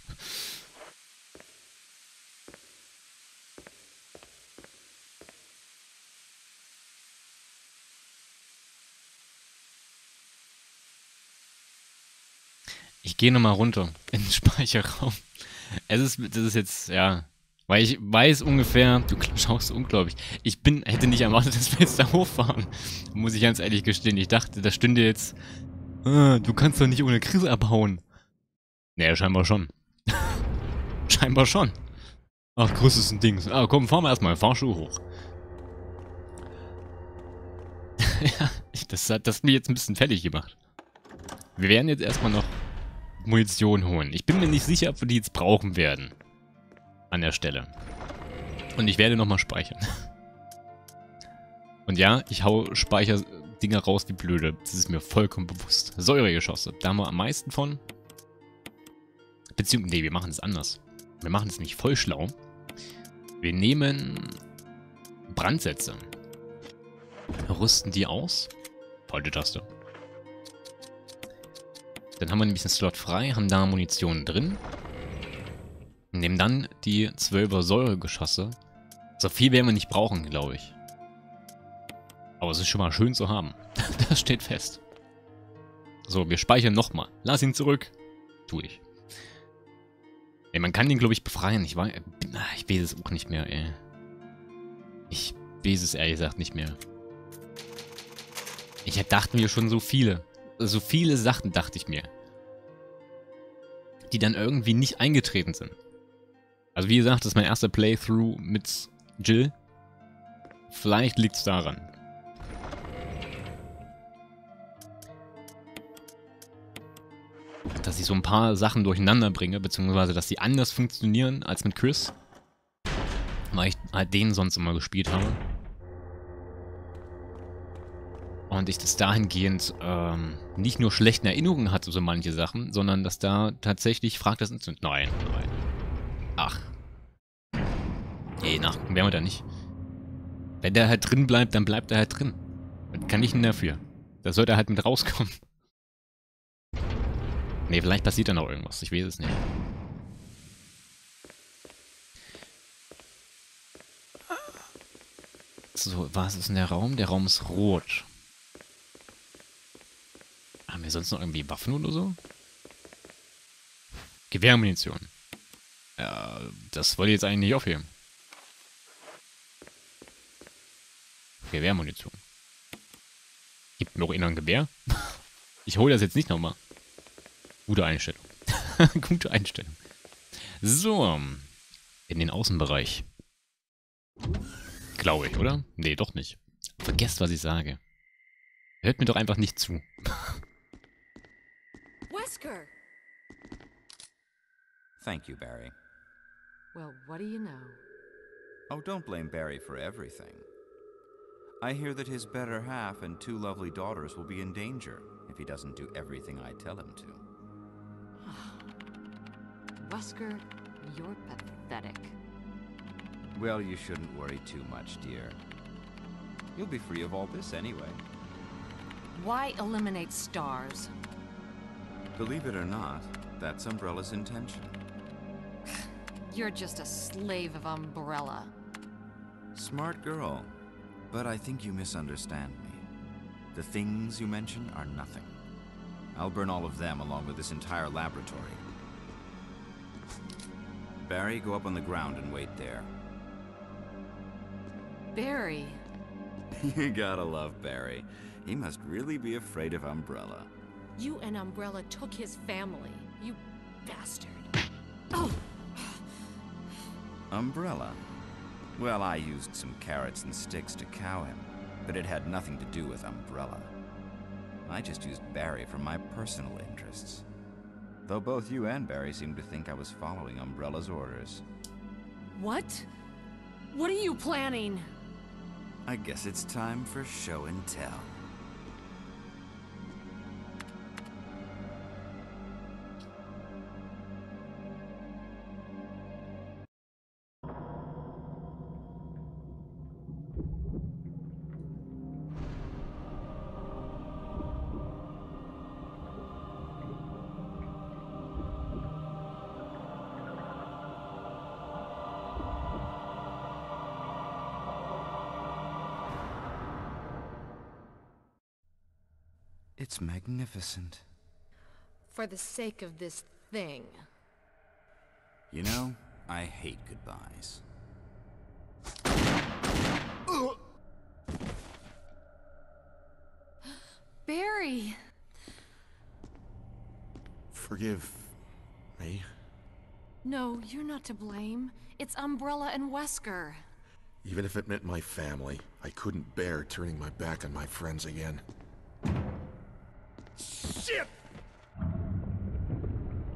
Ich gehe nochmal runter in den Speicherraum. Das ist jetzt, ja... Weil ich weiß ungefähr, du schaust unglaublich. Hätte nicht erwartet, dass wir jetzt da hochfahren. Muss ich ganz ehrlich gestehen. Ich dachte, da stünde jetzt, du kannst doch nicht ohne Chris abhauen. Naja, scheinbar schon. Scheinbar schon. Ach, Chris ist ein Ding. Ah, komm, fahren wir erstmal. Fahrschuh hoch. Ja, das hat mich jetzt ein bisschen fertig gemacht. Wir werden jetzt erstmal noch Munition holen. Ich bin mir nicht sicher, ob wir die jetzt brauchen werden. An der Stelle. Und ich werde nochmal speichern. Und ja, ich hau Speicherdinger raus wie blöde. Das ist mir vollkommen bewusst. Säuregeschosse. Da haben wir am meisten von. Beziehungsweise, nee, wir machen es anders. Wir machen es nämlich voll schlau. Wir nehmen Brandsätze. Rüsten die aus. Falte Taste. Dann haben wir nämlich einen Slot frei, haben da Munition drin. Nehmen dann die 12er Säuregeschosse. So viel werden wir nicht brauchen, glaube ich. Aber es ist schon mal schön zu haben. Das steht fest. So, wir speichern nochmal. Lass ihn zurück. Tu ich. Ey, man kann den, glaube ich, befreien. Ich weiß es auch nicht mehr, ey. Ich weiß es ehrlich gesagt nicht mehr. Ich dachte mir schon so viele Sachen dachte ich mir. Die dann irgendwie nicht eingetreten sind. Also wie gesagt, das ist mein erster Playthrough mit Jill. Vielleicht liegt es daran. Dass ich so ein paar Sachen durcheinander bringe, beziehungsweise dass sie anders funktionieren als mit Chris. Weil ich halt den sonst immer gespielt habe. Und ich das dahingehend nicht nur schlechte Erinnerungen hatte, so manche Sachen, sondern dass da tatsächlich fragt das Instant. Nein. Ach. Ey, nachgucken werden wir da nicht. Wenn der halt drin bleibt, dann bleibt er halt drin. Was kann ich denn dafür? Da sollte er halt mit rauskommen. Ne, vielleicht passiert da noch irgendwas. Ich weiß es nicht. So, was ist denn der Raum? Der Raum ist rot. Haben wir sonst noch irgendwie Waffen oder so? Gewehrmunition. Ja, das wollte ich jetzt eigentlich nicht aufheben. Gewehrmunition. Gibt mir auch ein Gewehr? Ich hole das jetzt nicht nochmal. Gute Einstellung. Gute Einstellung. So. In den Außenbereich. Glaube ich, oder? Nee, doch nicht. Vergesst, was ich sage. Hört mir doch einfach nicht zu.
Wesker!
Thank you, Barry.
Well, what do you know?
Oh, don't blame Barry for everything. I hear that his better half and 2 lovely daughters will be in danger if he doesn't do everything I tell him to.
Wesker, you're pathetic.
Well, you shouldn't worry too much, dear. You'll be free of all this anyway.
Why eliminate stars?
Believe it or not, that's Umbrella's intention.
You're just a slave of Umbrella.
Smart girl. But I think you misunderstand me. The things you mention are nothing. I'll burn all of them along with this entire laboratory. Barry, go up on the ground and wait there.
Barry.
You gotta love Barry. He must really be afraid of Umbrella.
You and Umbrella took his family. You bastard. Oh!
Umbrella? Well, I used some carrots and sticks to cow him, but it had nothing to do with Umbrella. I just used Barry for my personal interests. Though both you and Barry seem to think I was following Umbrella's orders.
What? What are you planning?
I guess it's time for show and tell. It's magnificent.
For the sake of this thing.
You know, I hate goodbyes.
Barry!
Forgive me.
No, you're not to blame. It's Umbrella and Wesker.
Even if it meant my family, I couldn't bear turning my back on my friends again. Shit!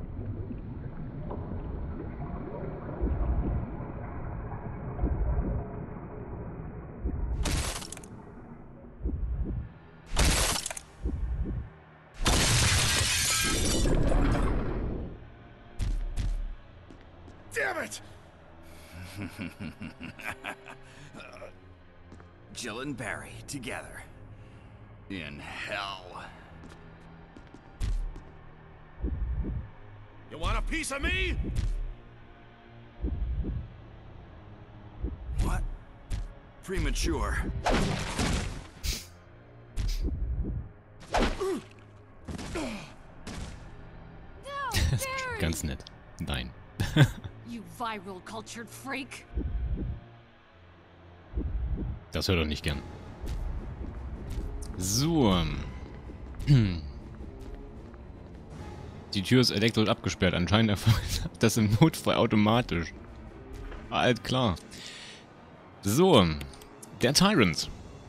damn it!
Jill and Barry together. In hell.
You want a piece of me?
What? Premature.
Das ist ganz nett. Nein.
You viral cultured freak.
Das hört er nicht gern. So. Die Tür ist elektrisch abgesperrt. Anscheinend erfolgt das im Notfall automatisch. Alt klar. So. Der Tyrant.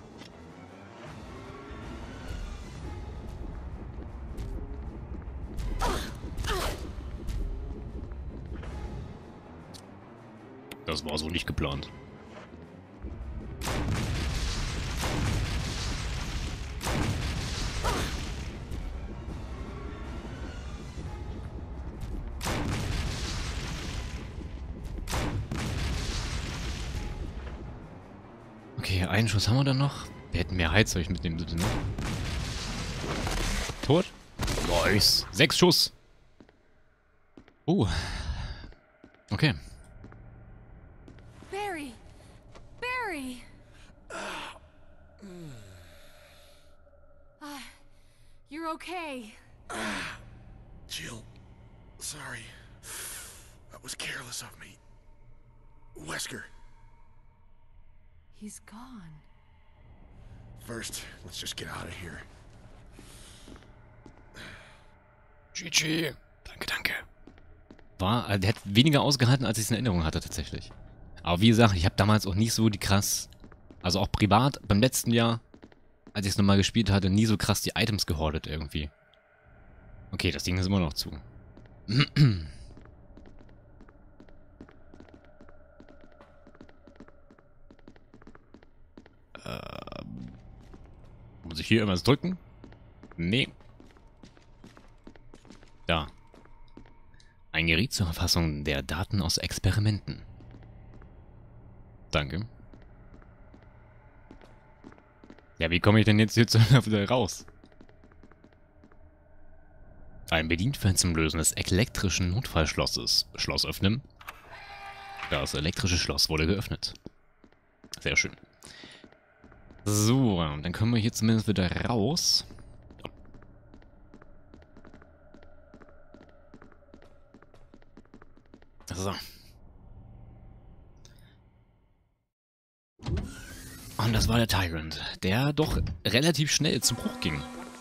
Das war so nicht geplant. Okay, einen Schuss haben wir dann noch. Wir hätten mehr Heizzeug mitnehmen müssen, ne? Tot? Nice. 6 Schuss. Okay.
Barry! Barry! You're okay.
Jill, sorry. That was careless of me. Wesker.
He's gone.
First, let's just get out of here.
GG. Danke, danke. Der hat weniger ausgehalten, als ich es in Erinnerung hatte, tatsächlich. Aber wie gesagt, ich habe damals auch nicht so die krass... Also auch privat, beim letzten Jahr, als ich es nochmal gespielt hatte, nie so krass die Items gehortet irgendwie. Okay, das Ding ist immer noch zu. Muss ich hier irgendwas drücken? Nee. Da. Ein Gerät zur Erfassung der Daten aus Experimenten. Danke. Ja, wie komme ich denn jetzt hier wieder raus? Ein Bedienfeld zum Lösen des elektrischen Notfallschlosses. Schloss öffnen. Das elektrische Schloss wurde geöffnet. Sehr schön. So, dann können wir hier zumindest wieder raus. So. Und das war der Tyrant, der doch relativ schnell zu Bruch ging.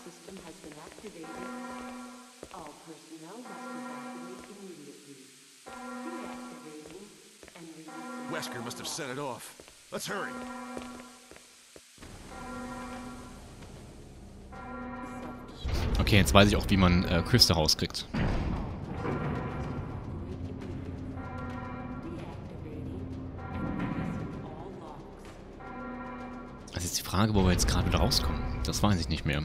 Wesker must have set it off. Let's hurry.
Okay, jetzt weiß ich auch, wie man Küste rauskriegt. Das ist die Frage, wo wir jetzt gerade wieder rauskommen. Das weiß ich nicht mehr.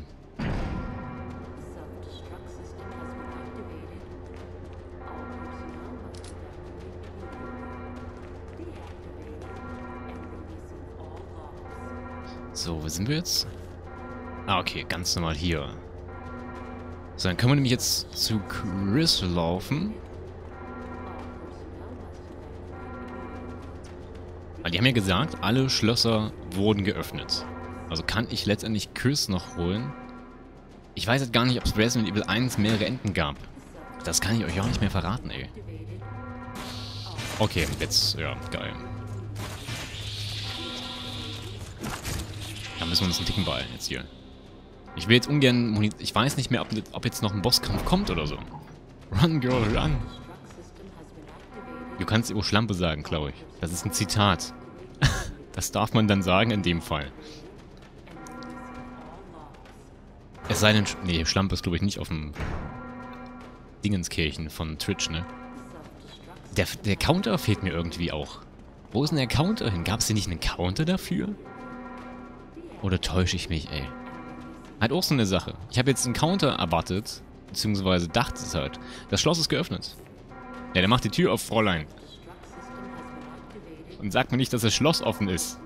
So, wo sind wir jetzt? Ah, okay, ganz normal hier. So, dann können wir nämlich jetzt zu Chris laufen. Weil die haben ja gesagt, alle Schlösser wurden geöffnet. Also kann ich letztendlich Chris noch holen. Ich weiß jetzt gar nicht, ob es Resident Evil 1 mehrere Enden gab. Das kann ich euch auch nicht mehr verraten, ey. Okay, jetzt, ja, geil. Da müssen wir uns einen Ticken beeilen jetzt hier. Ich will jetzt ungern... Ich weiß nicht mehr, ob jetzt noch ein Bosskampf kommt oder so. Run, Girl, run. Du kannst Io Schlampe sagen, glaube ich. Das ist ein Zitat. Das darf man dann sagen in dem Fall. Es sei denn... Nee, Schlampe ist, glaube ich, nicht auf dem Dingenskirchen von Twitch, ne? Der Counter fehlt mir irgendwie auch. Wo ist denn der Counter hin? Gab es denn nicht einen Counter dafür? Oder täusche ich mich, ey? Halt auch so eine Sache. Ich habe jetzt einen Counter erwartet, beziehungsweise dachte es halt. Das Schloss ist geöffnet. Ja, der macht die Tür auf, Fräulein. Und sag mir nicht, dass das Schloss offen ist.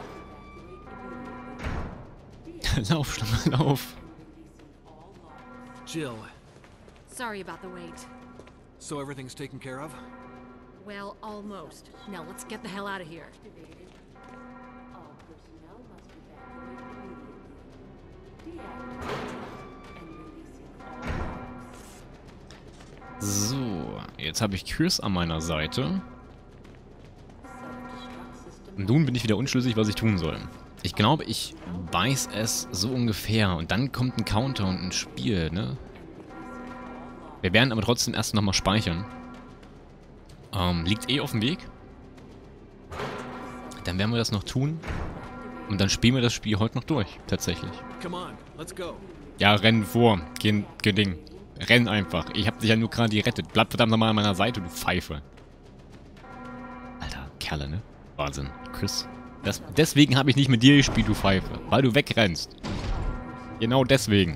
Lauf, Schlammer, lauf.
Jill,
Sorry about the wait.
so everything's taken care of?
Well, almost. Now let's get the hell out of here.
So, jetzt habe ich Chris an meiner Seite. Und nun bin ich wieder unschlüssig, was ich tun soll. Ich glaube, ich weiß es so ungefähr. Und dann kommt ein Counter und ein Spiel, ne? Wir werden aber trotzdem erst nochmal speichern. Liegt eh auf dem Weg. Dann werden wir das noch tun. Und dann spielen wir das Spiel heute noch durch, tatsächlich.
Come on, let's go.
Ja, renn vor. Geh Ding. Renn einfach. Ich hab dich ja nur gerade gerettet. Bleib verdammt nochmal an meiner Seite, du Pfeife. Alter, Kerle, ne? Wahnsinn. Chris. Deswegen habe ich nicht mit dir gespielt, du Pfeife. Weil du wegrennst. Genau deswegen.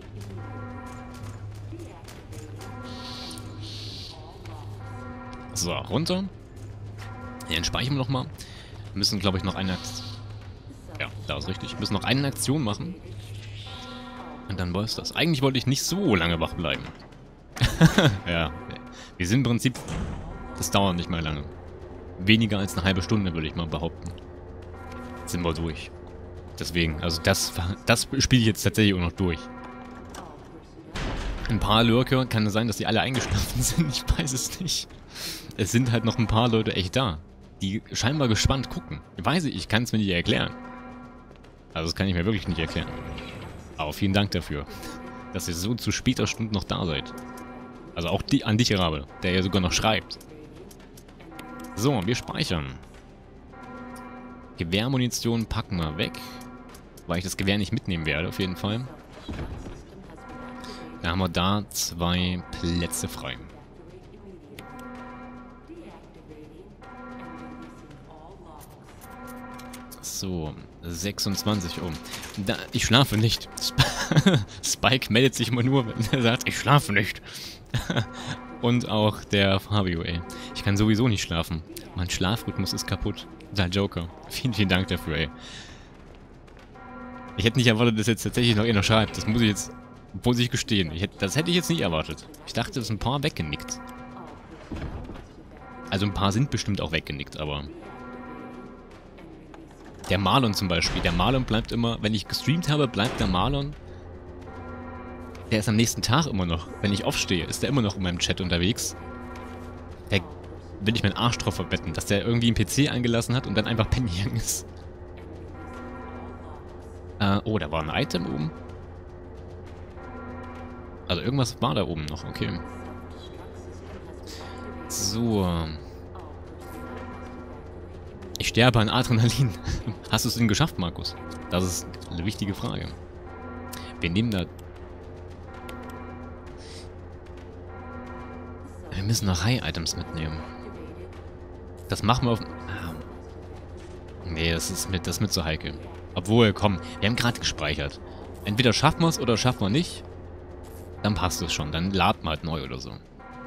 So, runter. Dann speichern wir nochmal. Wir müssen, glaube ich, noch eine Aktion... Ja, da ist richtig. Wir müssen noch eine Aktion machen. Und dann war es das. Eigentlich wollte ich nicht so lange wach bleiben. Ja. Wir sind im Prinzip... Das dauert nicht mehr lange. Weniger als eine halbe Stunde, würde ich mal behaupten. Jetzt sind wir durch. Deswegen, also das spiele ich jetzt tatsächlich auch noch durch. Ein paar Lurker, kann es sein, dass die alle eingeschlafen sind? Ich weiß es nicht. Es sind halt noch ein paar Leute echt da, die scheinbar gespannt gucken. Ich kann es mir nicht erklären. Also das kann ich mir wirklich nicht erklären. Aber vielen Dank dafür, dass ihr so zu später Stunde noch da seid. Also auch an dich, Rabe, der ja sogar noch schreibt. So, wir speichern. Gewehrmunition packen wir weg. Weil ich das Gewehr nicht mitnehmen werde, auf jeden Fall. Da haben wir da 2 Plätze frei. So, 26 Uhr. Ich schlafe nicht. Spike meldet sich immer nur, wenn er sagt, ich schlafe nicht. Und auch der Fabio, ey. Ich kann sowieso nicht schlafen. Mein Schlafrhythmus ist kaputt. Der Joker. Vielen, vielen Dank dafür, ey. Ich hätte nicht erwartet, dass jetzt tatsächlich noch einer schreibt. Das muss ich jetzt, muss ich gestehen. Das hätte ich jetzt nicht erwartet. Ich dachte, dass ein paar weggenickt. Also ein paar sind bestimmt auch weggenickt, aber... Der Marlon zum Beispiel. Der Marlon bleibt immer, wenn ich gestreamt habe, bleibt der Marlon. Der ist am nächsten Tag immer noch. Wenn ich aufstehe, ist der immer noch in meinem Chat unterwegs. Der will ich meinen Arsch drauf verbetten, dass der irgendwie einen PC eingelassen hat und dann einfach pennen gegangen ist. Oh, da war ein Item oben. Also irgendwas war da oben noch, okay. So. Ich sterbe an Adrenalin. Hast du es denn geschafft, Markus? Das ist eine wichtige Frage. Wir nehmen da... Wir müssen noch High-Items mitnehmen. Das machen wir auf... Nee, das ist mit so heikel. Obwohl, komm, wir haben gerade gespeichert. Entweder schaffen wir es oder schaffen wir nicht. Dann passt es schon. Dann laden wir halt neu oder so.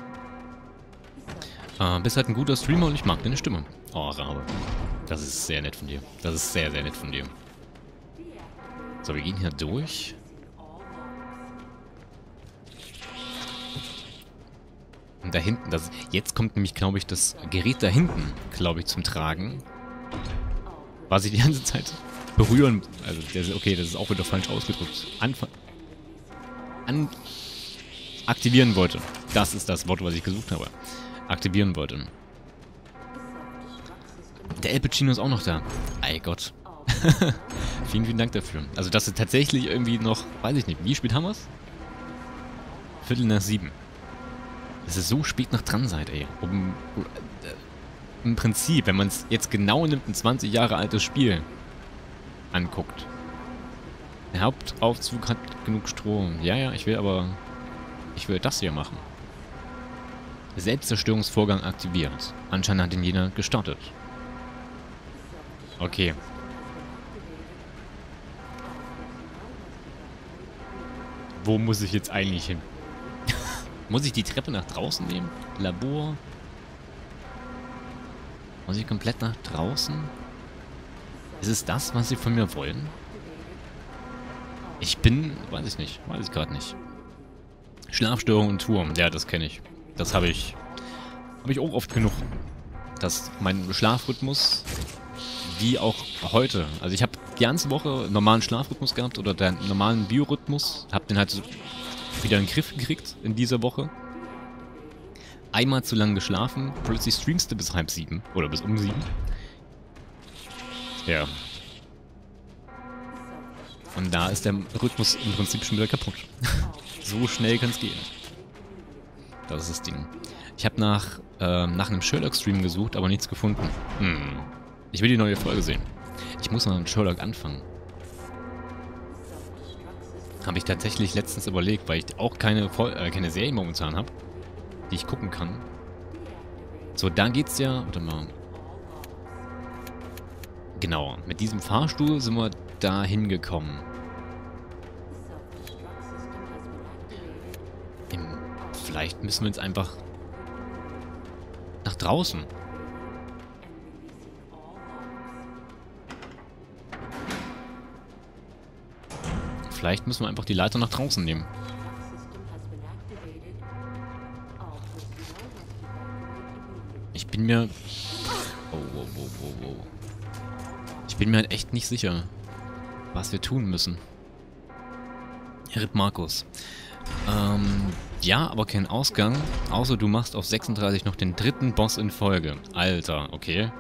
Bist halt ein guter Streamer und ich mag deine Stimme. Oh, Rabe. Das ist sehr nett von dir. Das ist sehr, sehr nett von dir. So, wir gehen hier durch. Und da hinten, jetzt kommt nämlich, glaube ich, das Gerät da hinten, glaube ich, zum Tragen. Was ich die ganze Zeit berühren... Also, okay, das ist auch wieder falsch ausgedrückt. Aktivieren wollte. Das ist das Wort, was ich gesucht habe. Aktivieren wollte. Der El Pacino ist auch noch da. Ey Gott. Vielen, vielen Dank dafür. Also, dass ihr tatsächlich irgendwie noch... Weiß ich nicht. Wie spät haben wir es? 7:15. Dass ihr so spät noch dran seid, ey. Im Prinzip, wenn man es jetzt genau nimmt, ein 20 Jahre altes Spiel anguckt. Der Hauptaufzug hat genug Strom. Ja, ich will das hier machen. Selbstzerstörungsvorgang aktiviert. Anscheinend hat ihn jeder gestartet. Okay. Wo muss ich jetzt eigentlich hin? Muss ich die Treppe nach draußen nehmen? Labor? Muss ich komplett nach draußen? Ist es das, was sie von mir wollen? Ich bin... Weiß ich nicht. Weiß ich gerade nicht. Schlafstörung und Turm. Ja, das kenne ich. Das habe ich... Habe ich auch oft genug. Dass mein Schlafrhythmus... Wie auch heute. Also ich habe die ganze Woche normalen Schlafrhythmus gehabt. Oder den normalen Biorhythmus. Habe den halt so wieder in den Griff gekriegt in dieser Woche. Einmal zu lang geschlafen. Plötzlich streamst du bis 6:30. Oder bis um 7. Ja. Und da ist der Rhythmus im Prinzip schon wieder kaputt. So schnell kann es gehen. Das ist das Ding. Ich habe nach einem Sherlock-Stream gesucht, aber nichts gefunden. Ich will die neue Folge sehen. Ich muss mal mit Sherlock anfangen. Habe ich tatsächlich letztens überlegt, weil ich auch keine Serie momentan habe, die ich gucken kann. So, da geht's ja... Warte mal. Genau, mit diesem Fahrstuhl sind wir da hingekommen. Vielleicht müssen wir jetzt einfach nach draußen. Vielleicht müssen wir einfach die Leiter nach draußen nehmen. Ich bin mir... Oh. Ich bin mir halt echt nicht sicher, was wir tun müssen. Rip Markus. Ja, aber kein Ausgang. Außer du machst auf 36 noch den 3. Boss in Folge. Alter, okay.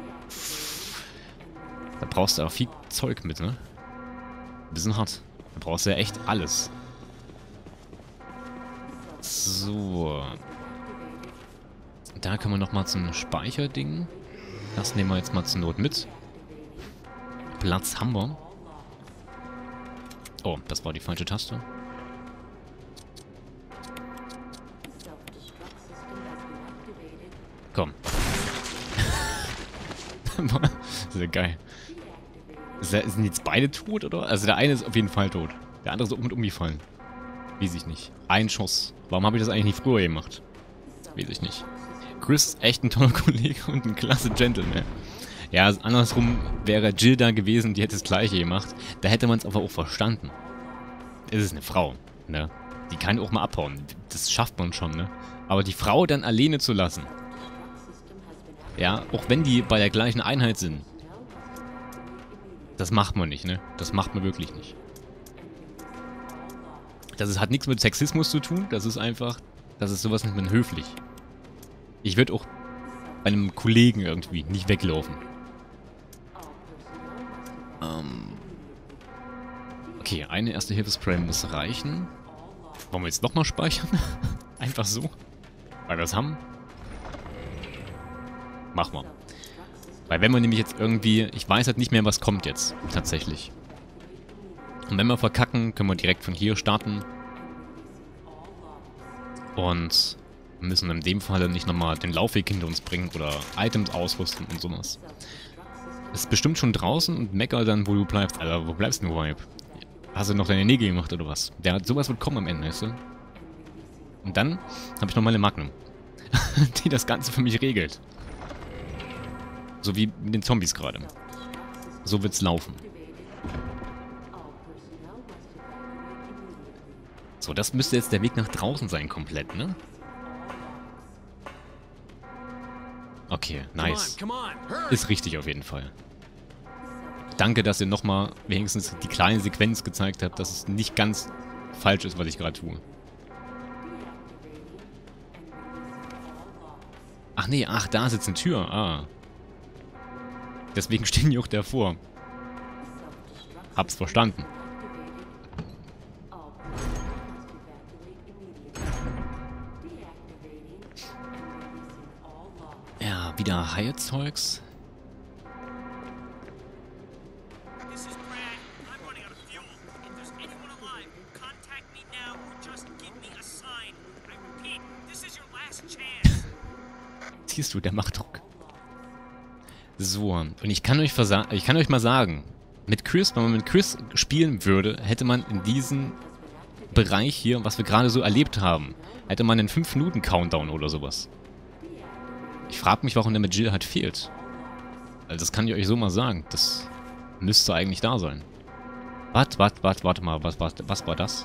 Da brauchst du auch viel Zeug mit, ne? Ein bisschen hart. Da brauchst du ja echt alles. So. Da können wir nochmal zum Speicherding. Das nehmen wir jetzt mal zur Not mit. Platz haben wir. Oh, das war die falsche Taste. Komm. Das ist ja geil. Sind jetzt beide tot, oder? Also der eine ist auf jeden Fall tot. Der andere ist auch mit umgefallen. Weiß ich nicht. Ein Schuss. Warum habe ich das eigentlich nicht früher gemacht? Weiß ich nicht. Chris ist echt ein toller Kollege und ein klasse Gentleman. Ja, andersrum wäre Jill da gewesen, die hätte das Gleiche gemacht. Da hätte man es aber auch verstanden. Es ist eine Frau, ne? Die kann auch mal abhauen. Das schafft man schon, ne? Aber die Frau dann alleine zu lassen. Ja, auch wenn die bei der gleichen Einheit sind. Das macht man nicht, ne? Das macht man wirklich nicht. Hat nichts mit Sexismus zu tun. Das ist einfach... Das ist sowas, nennt man höflich. Ich würde auch bei einem Kollegen irgendwie nicht weglaufen. Okay, eine Erste-Hilfe-Spray muss reichen. Wollen wir jetzt nochmal speichern? Einfach so. Weil wir es haben. Mach mal. Weil wenn wir nämlich jetzt irgendwie... Ich weiß halt nicht mehr, was kommt jetzt. Tatsächlich. Und wenn wir verkacken, können wir direkt von hier starten. Und müssen in dem Fall nicht nochmal den Laufweg hinter uns bringen oder Items ausrüsten und sowas. Ist bestimmt schon draußen und mecker dann, wo du bleibst. Alter, wo bleibst du, Vibe? Hast du noch deine Nägel gemacht oder was? Sowas wird kommen am Ende, weißt du? Und dann habe ich noch meine Magnum. Die das Ganze für mich regelt. So wie mit den Zombies gerade. So wird's laufen. So, das müsste jetzt der Weg nach draußen sein, komplett, ne? Okay, nice. Ist richtig auf jeden Fall. Danke, dass ihr nochmal wenigstens die kleine Sequenz gezeigt habt, dass es nicht ganz falsch ist, was ich gerade tue. Ach nee, da sitzt eine Tür. Ah. Deswegen stehen die auch davor. Hab's verstanden. Ja, wieder Haie-Zeugs. Siehst du, der macht Druck. So, und ich kann euch mal sagen, mit Chris, wenn man mit Chris spielen würde, hätte man in diesem Bereich hier, was wir gerade so erlebt haben, hätte man einen 5-Minuten-Countdown oder sowas. Ich frage mich, warum der mit Jill halt fehlt. Also das kann ich euch so mal sagen. Das müsste eigentlich da sein. Warte mal. Was war das?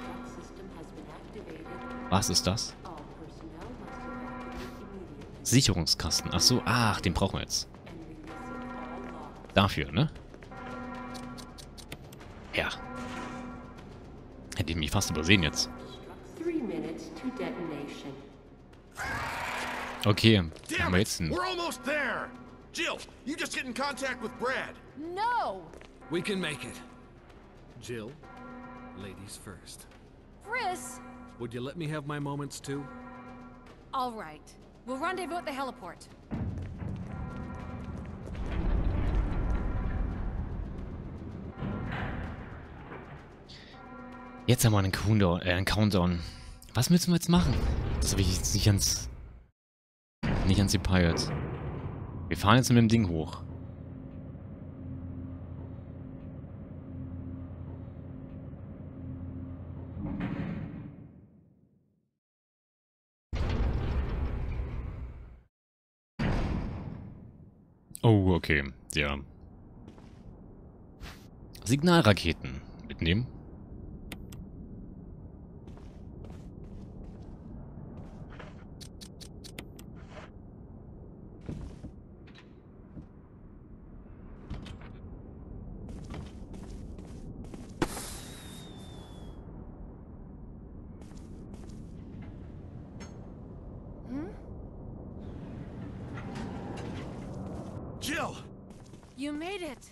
Was ist das? Sicherungskasten. Ach so, ach, den brauchen wir jetzt. Dafür, ne? Ja. Hätte ich mich fast übersehen jetzt. Okay, haben
Damn
wir
it!
jetzt einen...
We're almost there! Jill, you just get in contact with Brad.
No!
We can make it. Jill, ladies first.
Friss!
Would you let me have my moments too?
All right. We'll rendezvous at the heliport.
Jetzt haben wir einen Countdown. Was müssen wir jetzt machen? Das habe ich jetzt nicht ganz die Pirates. Wir fahren jetzt mit dem Ding hoch. Oh, okay. Ja. Signalraketen mitnehmen.
Jill!
You made it.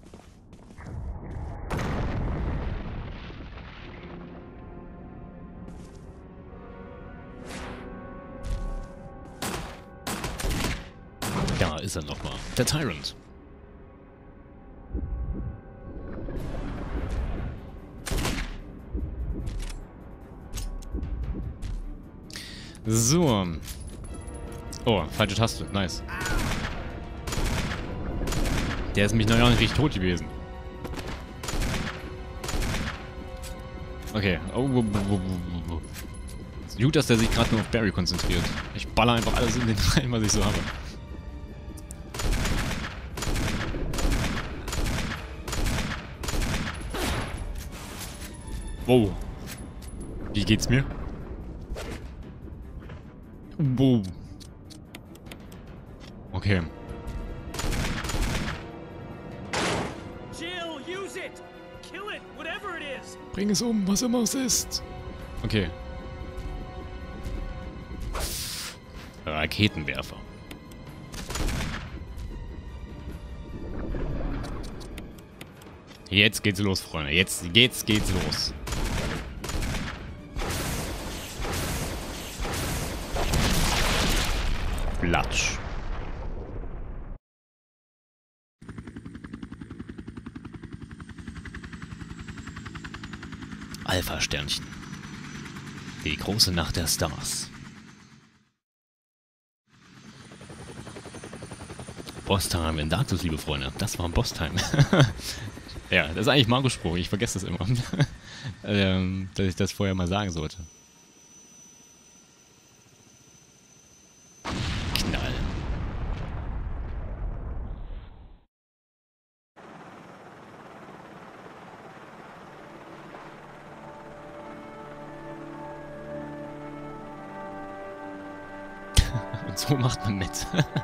Da ist er nochmal. Der Tyrant. So. Oh, falsche Taste. Nice. Der ist nämlich noch gar nicht richtig tot gewesen. Okay. Oh. Gut, dass der sich gerade nur auf Barry konzentriert. Ich baller einfach alles in den rein, was ich so habe. Wow. Wie geht's mir? Wow. Okay.
Jill, use it! Kill it, whatever it is!
Bring es um, was immer es ist. Okay. Raketenwerfer. Jetzt geht's los, Freunde. Jetzt geht's los. Platsch. Alpha-Sternchen. Die große Nacht der Stars. Boss-Time in Darkness, liebe Freunde. Das war Boss-Time. Ja, das ist eigentlich Marco-Spruch. Ich vergesse das immer. Dass ich das vorher mal sagen sollte. Knall. Und so macht man mit.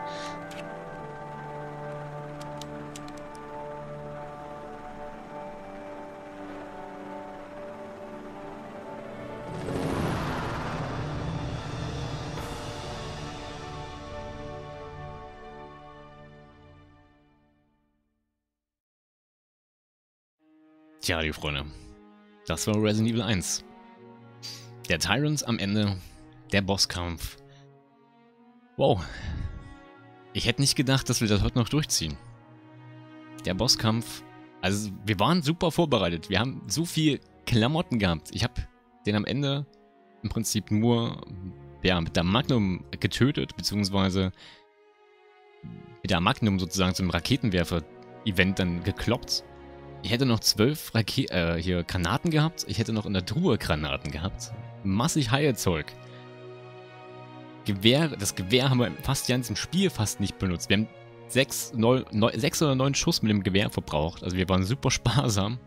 Tja, liebe Freunde, das war Resident Evil 1. Der Tyrant am Ende, der Bosskampf. Wow. Ich hätte nicht gedacht, dass wir das heute noch durchziehen. Der Bosskampf, also wir waren super vorbereitet. Wir haben so viel Klamotten gehabt. Ich habe den am Ende im Prinzip nur ja, mit der Magnum getötet, beziehungsweise mit der Magnum sozusagen zum Raketenwerfer-Event dann gekloppt. Ich hätte noch 12 Granaten gehabt. Ich hätte noch in der Truhe Granaten gehabt. Massig Heilzeug. Das Gewehr haben wir fast ganz im Spiel fast nicht benutzt. Wir haben 6 oder 9 Schuss mit dem Gewehr verbraucht. Also wir waren super sparsam.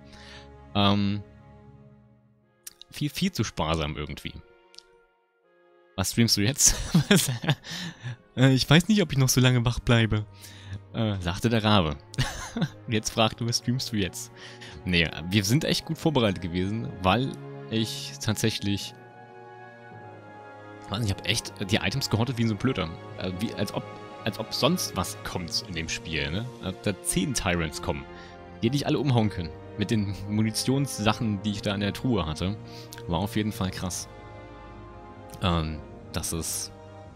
Viel zu sparsam irgendwie. Was streamst du jetzt? Ich weiß nicht, ob ich noch so lange wach bleibe. Sagte der Rabe. Und jetzt fragt du, was streamst du jetzt? Nee, wir sind echt gut vorbereitet gewesen, weil ich tatsächlich... Ich weiß nicht, ich habe echt die Items gehortet wie so ein Blöder. Als ob sonst was kommt in dem Spiel, ne? Da 10 Tyrants kommen. Die hätte ich alle umhauen können. Mit den Munitionssachen, die ich da in der Truhe hatte. War auf jeden Fall krass. Das ist...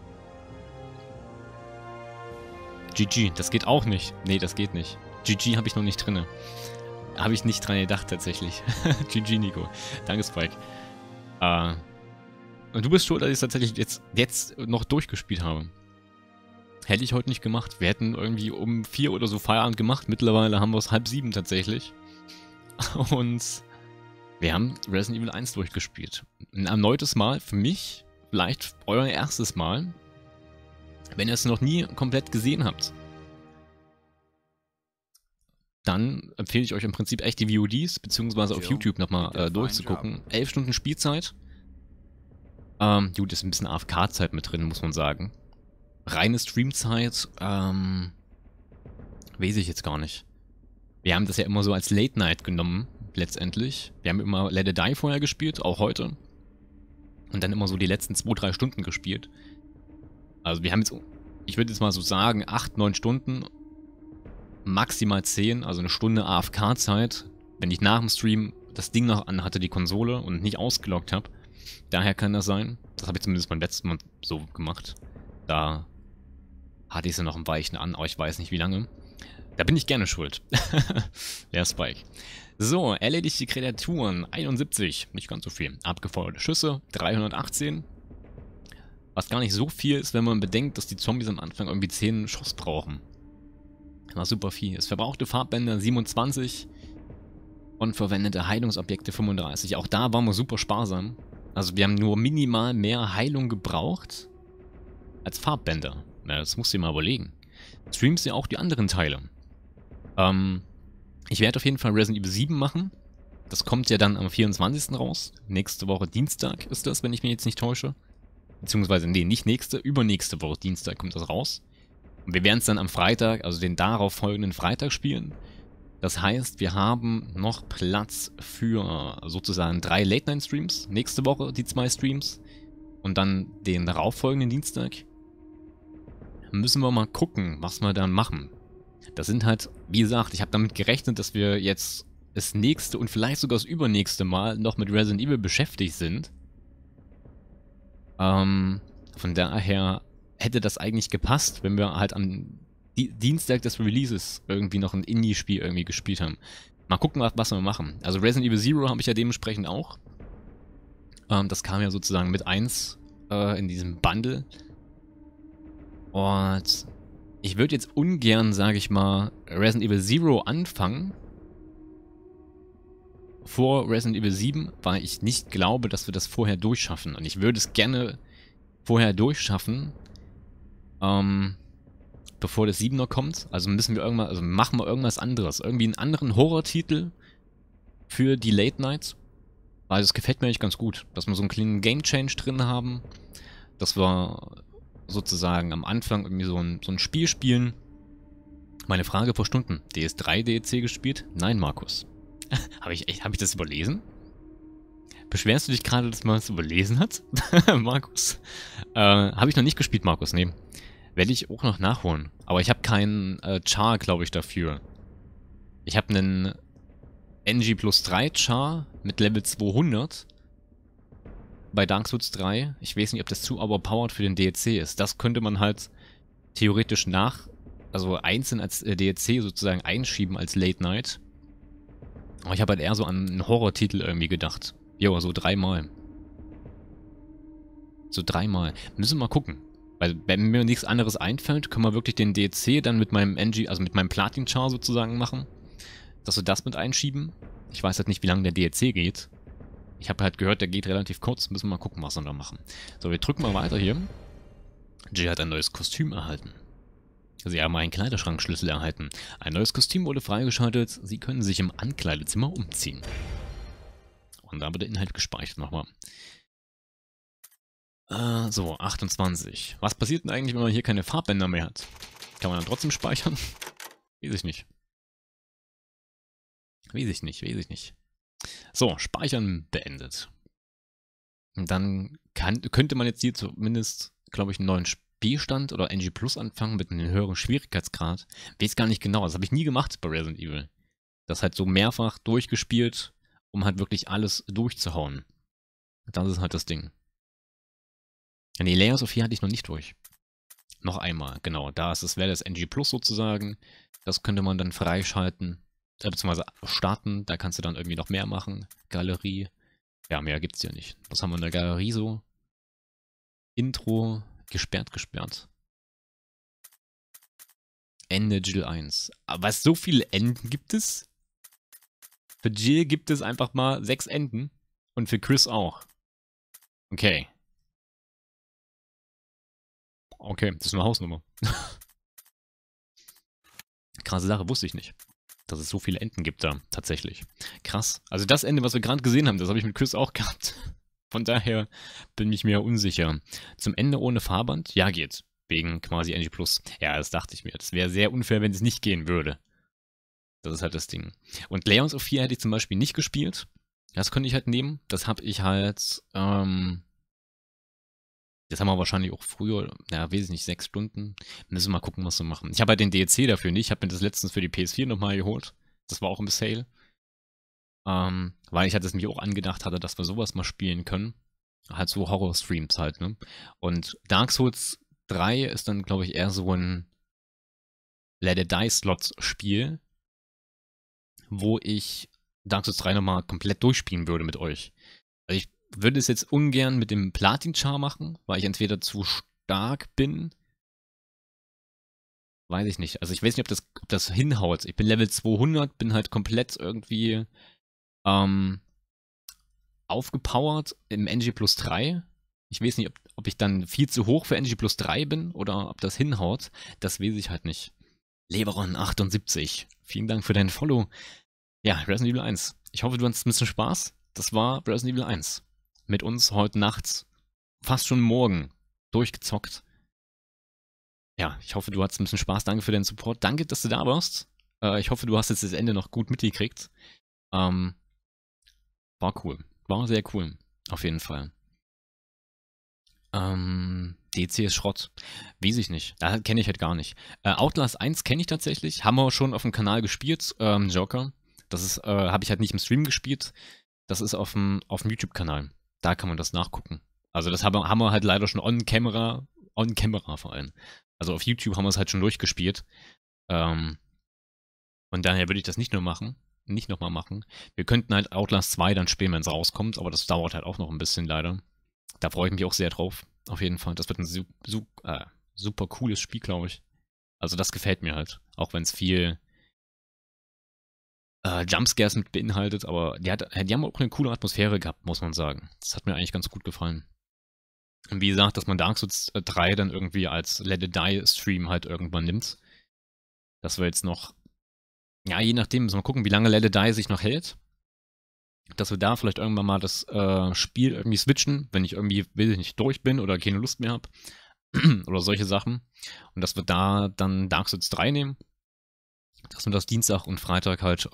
GG, das geht auch nicht. Nee, das geht nicht. GG habe ich noch nicht drinne. Habe ich nicht dran gedacht, tatsächlich. GG, Nico. Danke, Spike. Und du bist schuld, dass ich es tatsächlich jetzt noch durchgespielt habe. Hätte ich heute nicht gemacht. Wir hätten irgendwie um 4 oder so Feierabend gemacht. Mittlerweile haben wir es 6:30 tatsächlich. Und wir haben Resident Evil 1 durchgespielt. Ein erneutes Mal für mich, vielleicht euer erstes Mal, wenn ihr es noch nie komplett gesehen habt. Dann empfehle ich euch im Prinzip echt die VODs, beziehungsweise auf YouTube nochmal durchzugucken. 11 Stunden Spielzeit. Gut, ist ein bisschen AFK-Zeit mit drin, muss man sagen. Reine Streamzeit, weiß ich jetzt gar nicht. Wir haben das ja immer so als Late Night genommen, letztendlich. Wir haben immer Let It Die vorher gespielt, auch heute. Und dann immer so die letzten 2-3 Stunden gespielt. Also wir haben jetzt, ich würde jetzt mal so sagen, 8-9 Stunden, maximal 10, also eine Stunde AFK-Zeit, wenn ich nach dem Stream das Ding noch anhatte, die Konsole, und nicht ausgeloggt habe. Daher kann das sein. Das habe ich zumindest beim letzten Mal so gemacht. Da hatte ich sie noch im Weichen an, aber ich weiß nicht wie lange. Da bin ich gerne schuld. Der Spike. So, erledigte Kreaturen, 71, nicht ganz so viel. Abgefeuerte Schüsse, 318. Was gar nicht so viel ist, wenn man bedenkt, dass die Zombies am Anfang irgendwie 10 Schuss brauchen. War super viel. Es verbrauchte Farbbänder 27 und verwendete Heilungsobjekte 35. Auch da waren wir super sparsam. Also wir haben nur minimal mehr Heilung gebraucht als Farbbänder. Na, das musst du dir mal überlegen. Streamst ja auch die anderen Teile. Ich werde auf jeden Fall Resident Evil 7 machen. Das kommt ja dann am 24. raus. Nächste Woche Dienstag ist das, wenn ich mich jetzt nicht täusche. Beziehungsweise, nee, nicht nächste, übernächste Woche Dienstag kommt das raus. Und wir werden es dann am Freitag, also den darauf folgenden Freitag spielen. Das heißt, wir haben noch Platz für sozusagen 3 Late-Night-Streams. Nächste Woche die 2 Streams. Und dann den darauffolgenden Dienstag. Müssen wir mal gucken, was wir dann machen. Das sind halt, wie gesagt, ich habe damit gerechnet, dass wir jetzt das nächste und vielleicht sogar das übernächste Mal noch mit Resident Evil beschäftigt sind. Von daher hätte das eigentlich gepasst, wenn wir halt am Dienstag des Releases irgendwie noch ein Indie-Spiel irgendwie gespielt haben. Mal gucken, was wir machen. Also Resident Evil Zero habe ich ja dementsprechend auch. Das kam ja sozusagen mit 1 in diesem Bundle. Und ich würde jetzt ungern, sage ich mal, Resident Evil Zero anfangen vor Resident Evil 7, weil ich nicht glaube, dass wir das vorher durchschaffen. Und ich würde es gerne vorher durchschaffen, bevor das 7er kommt. Also müssen wir irgendwas, also machen wir irgendwas anderes. Irgendwie einen anderen Horror-Titel für die Late Nights. Weil das gefällt mir eigentlich ganz gut, dass wir so einen kleinen Game-Change drin haben. Dass wir sozusagen am Anfang irgendwie so ein Spiel spielen. Meine Frage vor Stunden. DS3 DLC gespielt? Nein, Markus. Habe ich das überlesen? Beschwerst du dich gerade, dass man es überlesen hat? Markus. Habe ich noch nicht gespielt, Markus. Nee. Werde ich auch noch nachholen. Aber ich habe keinen Char, glaube ich, dafür. Ich habe einen NG+3 Char mit Level 200 bei Dark Souls 3. Ich weiß nicht, ob das zu overpowered für den DLC ist. Das könnte man halt theoretisch also einzeln als DLC sozusagen einschieben als Late Night. Aber ich habe halt eher so an einen Horror-Titel irgendwie gedacht. Jo, so 3-mal. So 3-mal. Müssen wir mal gucken. Weil wenn mir nichts anderes einfällt, können wir wirklich den DLC dann mit meinem NG, also mit meinem Platin-Char sozusagen machen. Dass wir das mit einschieben. Ich weiß halt nicht, wie lange der DLC geht. Ich habe halt gehört, der geht relativ kurz. Müssen wir mal gucken, was wir da machen. So, wir drücken mal weiter hier. Jay hat ein neues Kostüm erhalten. Sie haben einen Kleiderschrankschlüssel erhalten. Ein neues Kostüm wurde freigeschaltet. Sie können sich im Ankleidezimmer umziehen. Und da wird der Inhalt gespeichert nochmal. So, 28. Was passiert denn eigentlich, wenn man hier keine Farbbänder mehr hat? Kann man dann trotzdem speichern? Weiß ich nicht. Weiß ich nicht. So, Speichern beendet. Und dann könnte man jetzt hier zumindest, glaube ich, einen neuen Spielstand oder NG Plus anfangen mit einem höheren Schwierigkeitsgrad. Weiß gar nicht genau, das habe ich nie gemacht bei Resident Evil. Das halt so mehrfach durchgespielt, um halt wirklich alles durchzuhauen. Das ist halt das Ding. Ja, nee, Layers of Fear hatte ich noch nicht durch. Noch einmal, genau. Wäre das NG Plus sozusagen. Das könnte man dann freischalten. Beziehungsweise starten. Da kannst du dann irgendwie noch mehr machen. Galerie. Ja, mehr gibt's ja nicht. Was haben wir in der Galerie so? Intro. Gesperrt. Ende Jill 1. Aber so viele Enden gibt es? Für Jill gibt es einfach mal 6 Enden. Und für Chris auch. Okay. Okay, das ist eine Hausnummer. Krasse Sache, wusste ich nicht. Dass es so viele Enden gibt da, tatsächlich. Krass. Also das Ende, was wir gerade gesehen haben, das habe ich mit Chris auch gehabt. Von daher bin ich mir unsicher. Zum Ende ohne Fahrband? Ja, geht. Wegen quasi NG Plus. Ja, das dachte ich mir. Das wäre sehr unfair, wenn es nicht gehen würde. Das ist halt das Ding. Und Layers of Fear hätte ich zum Beispiel nicht gespielt. Das könnte ich halt nehmen. Das habe ich halt, das haben wir wahrscheinlich auch früher, ja, weiß ich nicht, 6 Stunden. Müssen wir mal gucken, was wir machen. Ich habe halt den DLC dafür nicht. Ich habe mir das letztens für die PS4 nochmal geholt. Das war auch im Sale. Weil ich halt es mir auch angedacht hatte, dass wir sowas mal spielen können. Halt so Horror-Streams halt, ne? Und Dark Souls 3 ist dann, glaube ich, eher so ein Let It Die-Slots-Spiel, wo ich Dark Souls 3 nochmal komplett durchspielen würde mit euch. Also ich würde es jetzt ungern mit dem Platin-Char machen, weil ich entweder zu stark bin. Weiß ich nicht. Also ich weiß nicht, ob das hinhaut. Ich bin Level 200, bin halt komplett irgendwie aufgepowert im NG Plus 3. Ich weiß nicht, ob ich dann viel zu hoch für NG Plus 3 bin oder ob das hinhaut. Das weiß ich halt nicht. Leberon78. Vielen Dank für deinen Follow. Ja, Resident Evil 1. Ich hoffe, du hattest ein bisschen Spaß. Das war Resident Evil 1. Mit uns heute Nacht, fast schon morgen, durchgezockt. Ja, ich hoffe, du hattest ein bisschen Spaß. Danke für deinen Support. Danke, dass du da warst. Ich hoffe, du hast jetzt das Ende noch gut mitgekriegt. War cool. War sehr cool. Auf jeden Fall. DC ist Schrott. Weiß ich nicht. Da kenne ich halt gar nicht. Outlast 1 kenne ich tatsächlich. Haben wir schon auf dem Kanal gespielt. Joker. Das ist, habe ich halt nicht im Stream gespielt. Das ist auf dem YouTube-Kanal. Da kann man das nachgucken. Also das haben wir halt leider schon on-Camera vor allem. Also auf YouTube haben wir es halt schon durchgespielt. Von daher würde ich das nicht nochmal machen. Wir könnten halt Outlast 2 dann spielen, wenn es rauskommt, aber das dauert halt auch noch ein bisschen leider. Da freue ich mich auch sehr drauf. Auf jeden Fall. Das wird ein super cooles Spiel, glaube ich. Also das gefällt mir halt. Auch wenn es viel Jumpscares mit beinhaltet, aber die haben auch eine coole Atmosphäre gehabt, muss man sagen. Das hat mir eigentlich ganz gut gefallen. Und wie gesagt, dass man Dark Souls 3 dann irgendwie als Let It Die Stream halt irgendwann nimmt. Das wir jetzt noch, ja, je nachdem, müssen wir gucken, wie lange Let It Die sich noch hält. Dass wir da vielleicht irgendwann mal das Spiel irgendwie switchen, wenn ich irgendwie, will ich nicht, durch bin oder keine Lust mehr habe. Oder solche Sachen. Und dass wir da dann Dark Souls 3 nehmen. Dass wir das Dienstag und Freitag halt,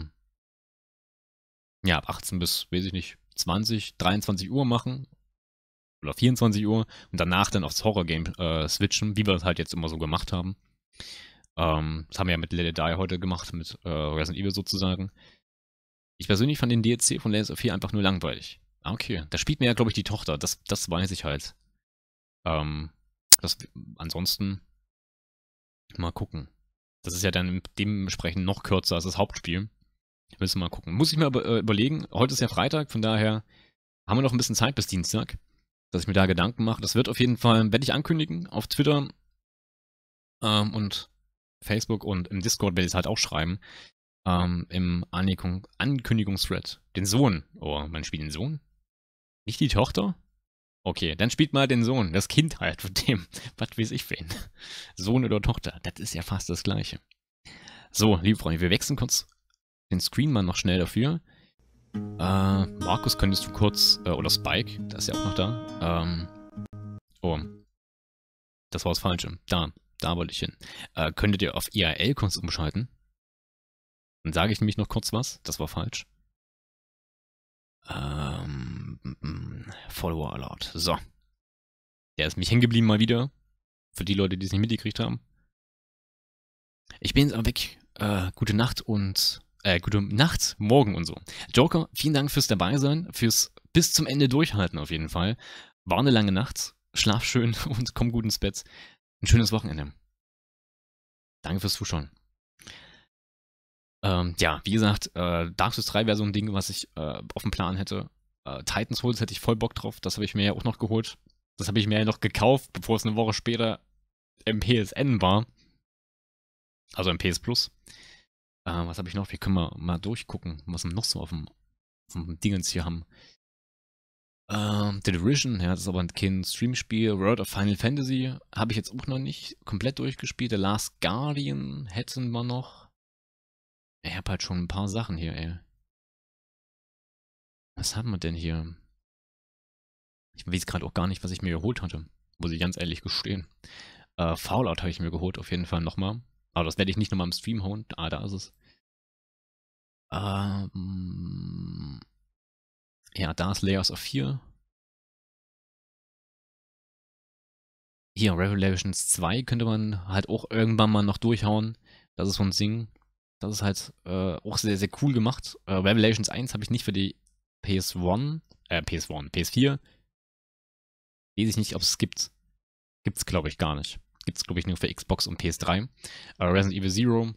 ja, ab 18 bis, weiß ich nicht, 20, 23 Uhr machen. Oder 24 Uhr. Und danach dann aufs Horror-Game switchen, wie wir das halt jetzt immer so gemacht haben. Das haben wir ja mit Let It Die heute gemacht, mit Resident Evil sozusagen. Ich persönlich fand den DLC von Layers of Fear einfach nur langweilig. Ah, okay. Da spielt mir ja, glaube ich, die Tochter. Das weiß ich halt. Ansonsten mal gucken. Das ist ja dann dementsprechend noch kürzer als das Hauptspiel. Müssen wir mal gucken. Muss ich mir aber überlegen. Heute ist ja Freitag, von daher haben wir noch ein bisschen Zeit bis Dienstag, dass ich mir da Gedanken mache. Das wird auf jeden Fall, werde ich ankündigen auf Twitter und Facebook und im Discord werde ich es halt auch schreiben. Im Ankündigungsthread. Den Sohn. Oh, man spielt den Sohn? Nicht die Tochter? Okay, dann spielt mal den Sohn, das Kind halt von dem, was weiß ich für ihn. Sohn oder Tochter, das ist ja fast das Gleiche. So, liebe Freunde, wir wechseln kurz den Screen mal noch schnell dafür. Markus, könntest du kurz, oder Spike, der ist ja auch noch da. Oh, das war das Falsche. Da wollte ich hin. Könntet ihr auf IRL kurz umschalten? Dann sage ich nämlich noch kurz was, das war falsch. Follower Alert. So. Der ist mich hängen geblieben mal wieder. Für die Leute, die es nicht mitgekriegt haben. Ich bin jetzt aber weg. Gute Nacht und gute Nacht, morgen und so. Joker, vielen Dank fürs dabei sein, fürs bis zum Ende durchhalten auf jeden Fall. War eine lange Nacht. Schlaf schön und komm gut ins Bett. Ein schönes Wochenende. Danke fürs Zuschauen. Ja, wie gesagt, Dark Souls 3 wäre so ein Ding, was ich auf dem Plan hätte. Titan's Souls hätte ich voll Bock drauf. Das habe ich mir ja auch noch geholt. Das habe ich mir ja noch gekauft, bevor es eine Woche später im PSN war. Also im PS Plus. Was habe ich noch? Wir können mal durchgucken, was wir noch so auf dem Dingens hier haben. The Division, ja, das ist aber kein Streamspiel. World of Final Fantasy habe ich jetzt auch noch nicht komplett durchgespielt. The Last Guardian hätten wir noch. Ich habe halt schon ein paar Sachen hier, ey. Was haben wir denn hier? Ich weiß gerade auch gar nicht, was ich mir geholt hatte. Muss ich ganz ehrlich gestehen. Fallout habe ich mir geholt, auf jeden Fall nochmal. Aber das werde ich nicht nochmal im Stream hauen. Ah, da ist es. Ja, da ist Layers of 4. Hier, Revelations 2 könnte man halt auch irgendwann mal noch durchhauen. Das ist so ein Ding. Das ist halt auch sehr, sehr cool gemacht. Revelations 1 habe ich nicht für die PS4. Weiß ich nicht, ob es gibt. Gibt's, glaube ich, gar nicht. Gibt's, glaube ich, nur für Xbox und PS3. Resident Evil Zero.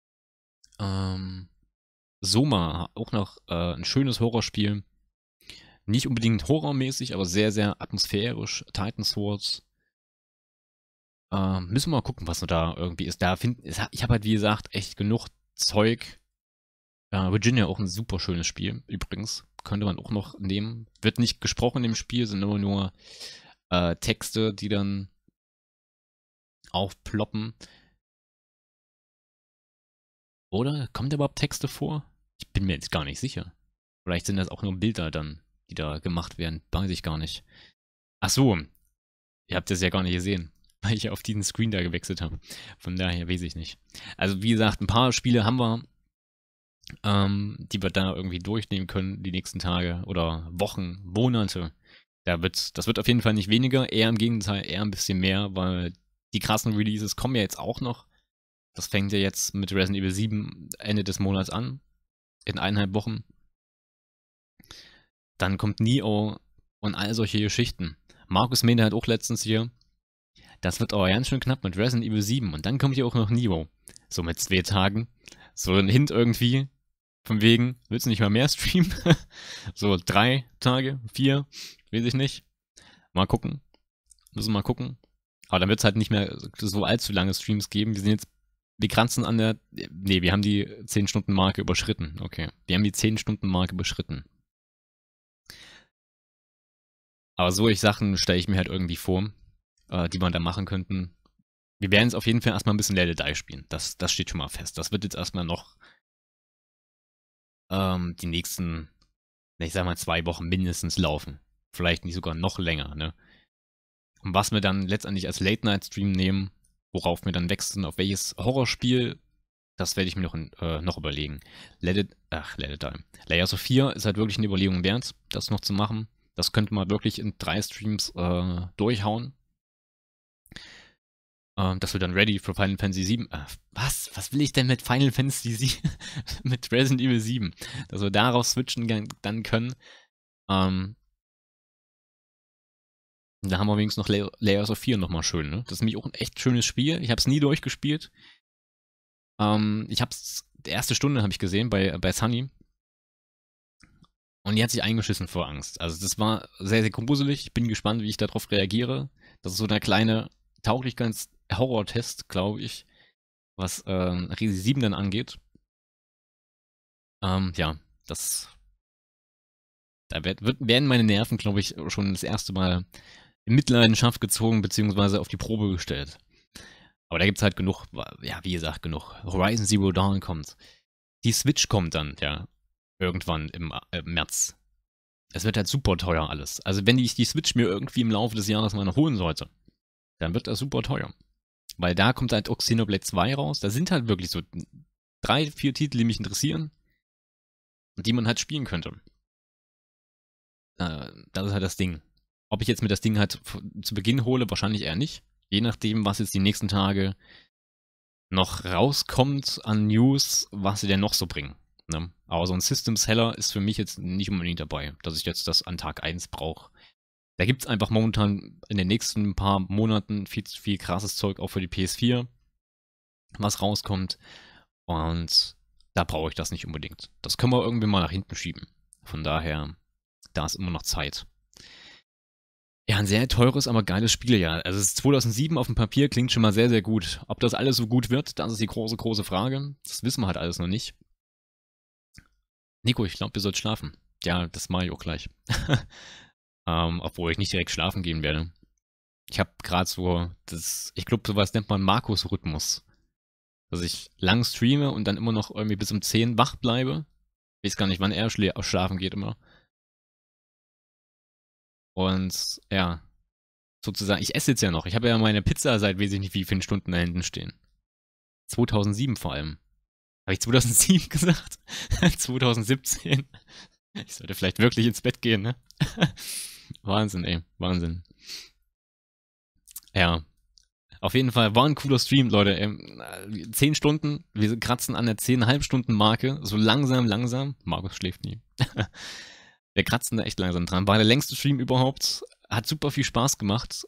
Soma, auch noch ein schönes Horrorspiel. Nicht unbedingt horrormäßig, aber sehr, sehr atmosphärisch. Titan's Souls. Müssen wir mal gucken, was so da irgendwie ist. Ich habe halt, wie gesagt, echt genug Zeug. Virginia auch ein super schönes Spiel, übrigens. Könnte man auch noch nehmen. Wird nicht gesprochen im Spiel, sind nur Texte, die dann aufploppen. Oder? Kommen da überhaupt Texte vor? Ich bin mir jetzt gar nicht sicher. Vielleicht sind das auch nur Bilder dann, die da gemacht werden. Weiß ich gar nicht. Ach so. Ihr habt das ja gar nicht gesehen, weil ich auf diesen Screen da gewechselt habe. Von daher weiß ich nicht. Also wie gesagt, ein paar Spiele haben wir, die wir da irgendwie durchnehmen können die nächsten Tage oder Wochen, Monate. Das wird auf jeden Fall nicht weniger, eher im Gegenteil, eher ein bisschen mehr, weil die krassen Releases kommen ja jetzt auch noch. Das fängt ja jetzt mit Resident Evil 7 Ende des Monats an. In 1,5 Wochen. Dann kommt Neo und all solche Geschichten. Markus meinte halt auch letztens hier, das wird aber ganz schön knapp mit Resident Evil 7. Und dann kommt hier auch noch Neo. So mit 2 Tagen. So ein Hint irgendwie. Von wegen, willst du nicht mal mehr streamen? So 3 Tage, 4, weiß ich nicht. Mal gucken. Müssen wir mal gucken. Aber dann wird es halt nicht mehr so allzu lange Streams geben. Wir kranzen an der... Nee, wir haben die 10-Stunden-Marke überschritten. Okay. Wir haben die 10-Stunden-Marke überschritten. Aber solche Sachen stelle ich mir halt irgendwie vor, die man da machen könnten. Wir werden jetzt auf jeden Fall erstmal ein bisschen Let It Die spielen. Das steht schon mal fest. Das wird jetzt erstmal noch die nächsten, ich sag mal 2 Wochen mindestens laufen. Vielleicht nicht sogar noch länger, ne? Und was wir dann letztendlich als Late-Night-Stream nehmen, worauf wir dann wechseln, auf welches Horrorspiel, das werde ich mir noch überlegen. Let It Die. Layers of 4 ist halt wirklich eine Überlegung wert, das noch zu machen. Das könnte man wirklich in 3 Streams durchhauen. Dass wir dann ready für Final Fantasy 7. Was will ich denn mit Final Fantasy 7? Mit Resident Evil 7? Dass wir daraus switchen dann können. Da haben wir wenigstens noch Layers of 4 nochmal schön, ne? Das ist nämlich auch ein echt schönes Spiel. Ich habe es nie durchgespielt. Die erste Stunde habe ich gesehen bei Sunny. Und die hat sich eingeschissen vor Angst. Also das war sehr, sehr gruselig. Ich bin gespannt, wie ich darauf reagiere. Das ist so eine kleine Tauglichkeits-Horror-Test, glaube ich, was Resi 7 dann angeht. Ja, das Da werden meine Nerven, glaube ich, schon das erste Mal in Mitleidenschaft gezogen, beziehungsweise auf die Probe gestellt. Aber da gibt's halt genug, ja, wie gesagt, genug. Horizon Zero Dawn kommt. Die Switch kommt dann, ja, irgendwann im März. Es wird halt super teuer alles. Also wenn ich die Switch mir irgendwie im Laufe des Jahres mal noch holen sollte, dann wird das super teuer. Weil da kommt halt auch Xenoblade 2 raus. Da sind halt wirklich so 3, 4 Titel, die mich interessieren und die man halt spielen könnte. Das ist halt das Ding. Ob ich jetzt mir das Ding halt zu Beginn hole, wahrscheinlich eher nicht. Je nachdem, was jetzt die nächsten Tage noch rauskommt an News, was sie denn noch so bringen. Ne? Aber so ein System-Seller ist für mich jetzt nicht unbedingt dabei, dass ich jetzt das an Tag 1 brauche. Da gibt es einfach momentan in den nächsten paar Monaten viel krasses Zeug, auch für die PS4, was rauskommt. Und da brauche ich das nicht unbedingt. Das können wir irgendwie mal nach hinten schieben. Von daher, da ist immer noch Zeit. Ja, ein sehr teures, aber geiles Spiel, ja. Also es ist 2007 auf dem Papier, klingt schon mal sehr, sehr gut. Ob das alles so gut wird, das ist die große, große Frage. Das wissen wir halt alles noch nicht. Nico, ich glaube, ihr sollt schlafen. Ja, das mache ich auch gleich. Obwohl ich nicht direkt schlafen gehen werde. Ich habe gerade so, ich glaube, sowas nennt man Markus-Rhythmus. Dass ich lang streame und dann immer noch irgendwie bis um 10 wach bleibe. Ich weiß gar nicht, wann er schlafen geht immer. Und ja, sozusagen, ich esse jetzt ja noch. Ich habe ja meine Pizza seit weiß ich nicht wie vielen Stunden da hinten stehen. 2007 vor allem. Habe ich 2007 gesagt? 2017? Ich sollte vielleicht wirklich ins Bett gehen, ne? Wahnsinn, ey. Wahnsinn. Ja. Auf jeden Fall war ein cooler Stream, Leute. 10 Stunden, wir kratzen an der 10,5 Stunden Marke. So langsam. Markus schläft nie. Wir kratzen da echt langsam dran. War der längste Stream überhaupt. Hat super viel Spaß gemacht.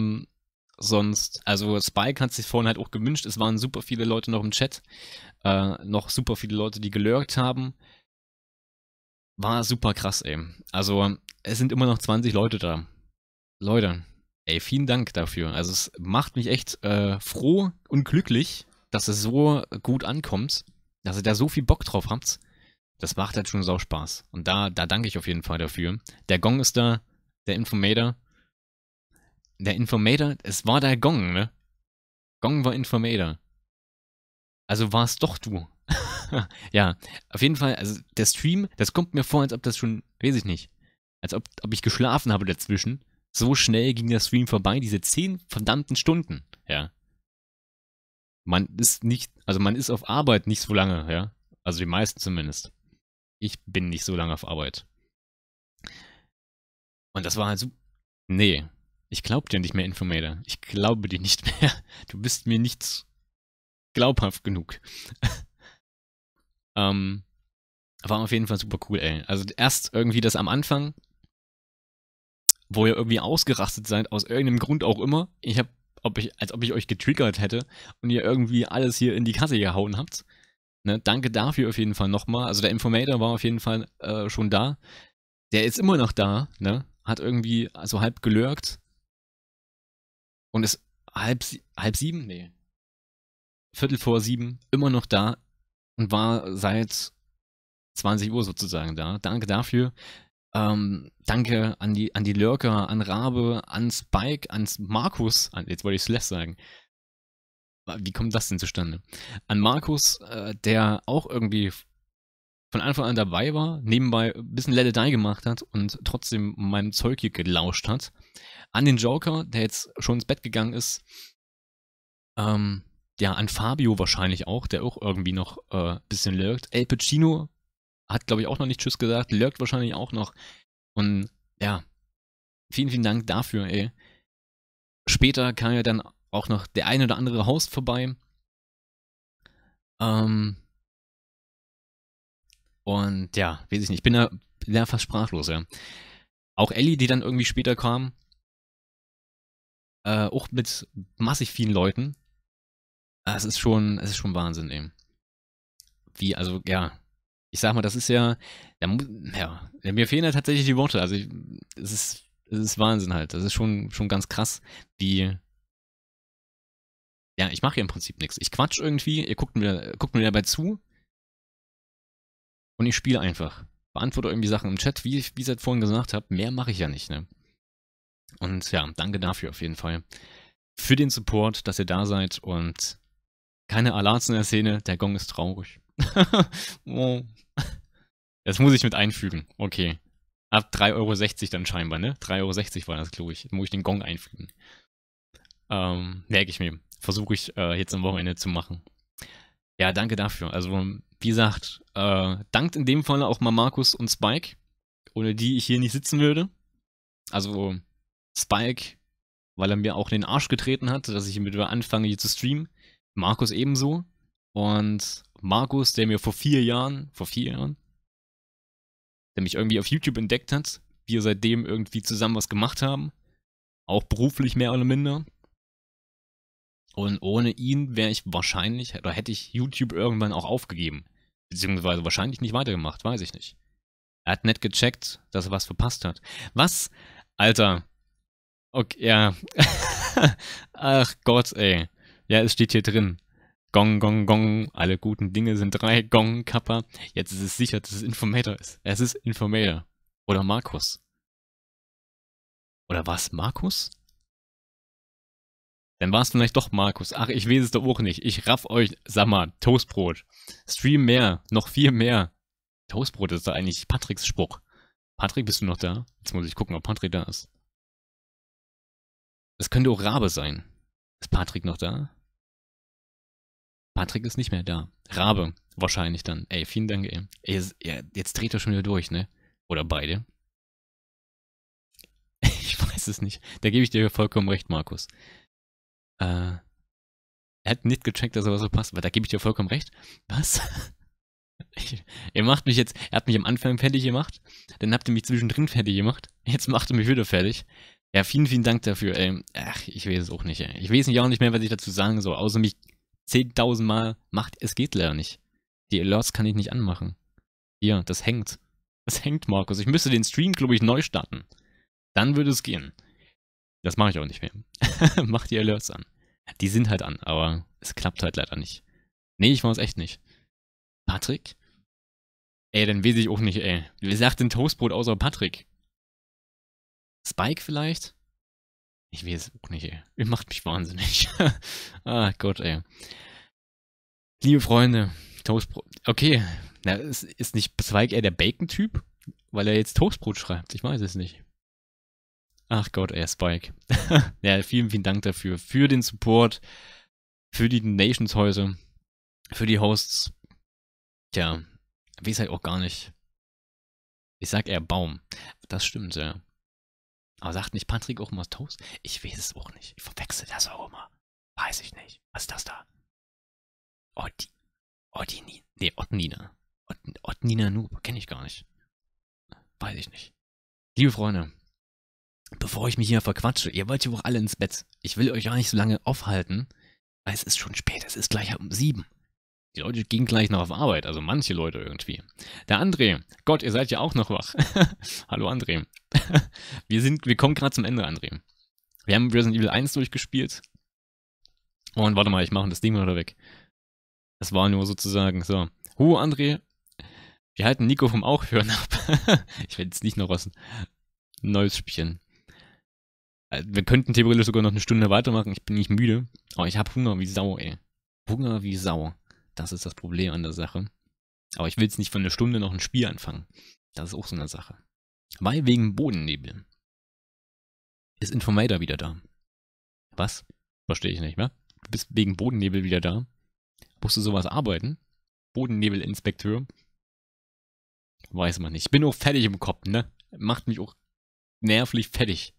Also Spike hat sich vorhin halt auch gewünscht. Es waren super viele Leute noch im Chat. Noch super viele Leute, die gelurkt haben. War super krass, ey. Also, es sind immer noch 20 Leute da. Leute, ey, vielen Dank dafür. Also, es macht mich echt froh und glücklich, dass es so gut ankommt, dass ihr da so viel Bock drauf habt. Das macht halt schon sau Spaß. Und da danke ich auf jeden Fall dafür. Der Gong ist da, der Informator. Der Informator, es war der Gong, ne? Gong war Informator. Also war es doch du. Ja, auf jeden Fall, also der Stream, das kommt mir vor, als ob das schon, weiß ich nicht, als ob ich geschlafen habe dazwischen. So schnell ging der Stream vorbei, diese 10 verdammten Stunden, ja. Man ist auf Arbeit nicht so lange, ja. Also die meisten zumindest. Ich bin nicht so lange auf Arbeit. Und das war halt so, nee, ich glaub dir nicht mehr, Informator. Ich glaube dir nicht mehr. Du bist mir nicht glaubhaft genug. War auf jeden Fall super cool, ey. Also erst irgendwie das am Anfang, wo ihr irgendwie ausgerastet seid, aus irgendeinem Grund auch immer. Als ob ich euch getriggert hätte und ihr irgendwie alles hier in die Kasse gehauen habt. Ne, danke dafür auf jeden Fall nochmal. Also der Informator war auf jeden Fall schon da. Der ist immer noch da, ne? Hat irgendwie so halb gelurkt. Und ist halb 7? Nee. Viertel vor 7 immer noch da. Und war seit 20 Uhr sozusagen da. Danke dafür. Danke an die Lurker, an Rabe, an Spike, an Markus, jetzt wollte ich Slash sagen. Wie kommt das denn zustande? An Markus, der auch irgendwie von Anfang an dabei war, nebenbei ein bisschen Let It Die gemacht hat und trotzdem meinem Zeug hier gelauscht hat. An den Joker, der jetzt schon ins Bett gegangen ist. Ja, an Fabio wahrscheinlich auch, der auch irgendwie noch ein bisschen lurkt. El Pacino hat, glaube ich, auch noch nicht Tschüss gesagt, lurkt wahrscheinlich auch noch. Und ja, vielen, vielen Dank dafür, ey. Später kam ja dann auch noch der eine oder andere Host vorbei. Und ja, weiß ich nicht, ich bin da fast sprachlos, ja. Auch Ellie, die dann irgendwie später kam, auch mit massig vielen Leuten. Es ist schon Wahnsinn, ey. Also, ja, ich sag mal, das ist ja, mir fehlen ja tatsächlich die Worte. Also, es ist Wahnsinn halt. Das ist schon ganz krass, wie, ja, ich mache hier im Prinzip nichts. Ich quatsch irgendwie, ihr guckt mir dabei zu und ich spiele einfach. beantworte irgendwie Sachen im Chat, wie ich es vorhin gesagt habe. Mehr mache ich ja nicht, ne? Und ja, danke dafür auf jeden Fall. Für den Support, dass ihr da seid und keine Alarms in der Szene. Der Gong ist traurig. Oh. Das muss ich mit einfügen. Okay. Ab 3,60 € dann scheinbar, ne? 3,60 € war das, glaube ich. Dann muss ich den Gong einfügen. Merke ich mir. Versuche ich jetzt am Wochenende zu machen. Ja, danke dafür. Also, wie gesagt, dankt in dem Fall auch mal Markus und Spike, ohne die ich hier nicht sitzen würde. Also, Spike, weil er mir auch in den Arsch getreten hat, dass ich wieder anfange hier zu streamen. Markus ebenso. Und Markus, der mir vor 4 Jahren, der mich irgendwie auf YouTube entdeckt hat, wir seitdem irgendwie zusammen was gemacht haben. Auch beruflich mehr oder minder. Und ohne ihn wäre ich wahrscheinlich, oder hätte ich YouTube irgendwann auch aufgegeben. Beziehungsweise wahrscheinlich nicht weitergemacht, weiß ich nicht. Er hat nicht gecheckt, dass er was verpasst hat. Was? Alter. Okay, ja. Ach Gott, ey. Ja, es steht hier drin. Gong, Gong, Gong. Alle guten Dinge sind 3. Gong, Kappa. Jetzt ist es sicher, dass es Informator ist. Es ist Informator. Oder Markus. Oder was? Markus? Dann war es vielleicht doch Markus. Ach, ich weiß es doch auch nicht. Ich raff euch, sag mal, Toastbrot. Stream mehr, noch viel mehr. Toastbrot ist da eigentlich Patricks Spruch. Patrick, bist du noch da? Jetzt muss ich gucken, ob Patrick da ist. Es könnte auch Rabe sein. Ist Patrick noch da? Patrick ist nicht mehr da. Rabe, wahrscheinlich dann. Ey, vielen Dank, ey. Jetzt dreht er schon wieder durch, ne? Oder beide. Ich weiß es nicht. Da gebe ich dir vollkommen recht, Markus. Er hat nicht gecheckt, dass er was verpasst, aber da gebe ich dir vollkommen recht. Was? Er macht mich jetzt, er hat mich am Anfang fertig gemacht, dann habt ihr mich zwischendrin fertig gemacht, jetzt macht er mich wieder fertig. Ja, vielen, vielen Dank dafür, ey. Ach, ich weiß es auch nicht, ey. Ich weiß nicht auch nicht mehr, was ich dazu sagen soll, außer mich 10.000 Mal macht, es geht leider nicht. Die Alerts kann ich nicht anmachen. Hier, das hängt. Das hängt, Markus. Ich müsste den Stream, glaube ich, neu starten. Dann würde es gehen. Das mache ich auch nicht mehr. Mach die Alerts an. Die sind halt an, aber es klappt halt leider nicht. Nee, ich war es echt nicht. Patrick? Ey, dann weiß ich auch nicht, ey. Wer sagt denn Toastbrot außer Patrick? Spike vielleicht? Ich weiß es auch nicht, ey. Ihr macht mich wahnsinnig. Ah, Gott, ey. Liebe Freunde, Toastbrot. Okay, na, ist nicht Spike eher der Bacon-Typ? Weil er jetzt Toastbrot schreibt. Ich weiß es nicht. Ach Gott, ey, Spike. Ja, vielen, vielen Dank dafür. Für den Support, für die Donations heute, für die Hosts. Tja, weiß halt auch gar nicht. Ich sag eher Baum. Das stimmt, ja. Aber sagt nicht Patrick auch immer Toast? Ich weiß es auch nicht. Ich verwechsel das auch immer. Weiß ich nicht. Was ist das da? Ottnina. Ottnina Noob. Kenn ich gar nicht. Weiß ich nicht. Liebe Freunde, bevor ich mich hier verquatsche, ihr wollt ja auch alle ins Bett. Ich will euch ja nicht so lange aufhalten, weil es ist schon spät. Es ist gleich um 7. Die Leute gehen gleich noch auf Arbeit, also manche Leute irgendwie. Der André, Gott, ihr seid ja auch noch wach. Hallo André. Wir kommen gerade zum Ende, André. Wir haben Resident Evil 1 durchgespielt. Und warte mal, ich mache das Ding mal da weg. Das war nur sozusagen so. André, wir halten Nico vom Aufhören ab. Ich werde jetzt nicht noch was Neues spielen. Wir könnten theoretisch sogar noch eine Stunde weitermachen. Ich bin nicht müde. Aber ich habe Hunger wie Sau, ey. Hunger wie Sau. Das ist das Problem an der Sache. Aber ich will jetzt nicht von einer Stunde noch ein Spiel anfangen. Das ist auch so eine Sache. Weil wegen Bodennebel ist Informator wieder da. Was? Verstehe ich nicht, wa? Du bist wegen Bodennebel wieder da. Musst du sowas arbeiten? Bodennebelinspekteur? Weiß man nicht. Ich bin auch fertig im Kopf, ne? Macht mich auch nervlich fertig.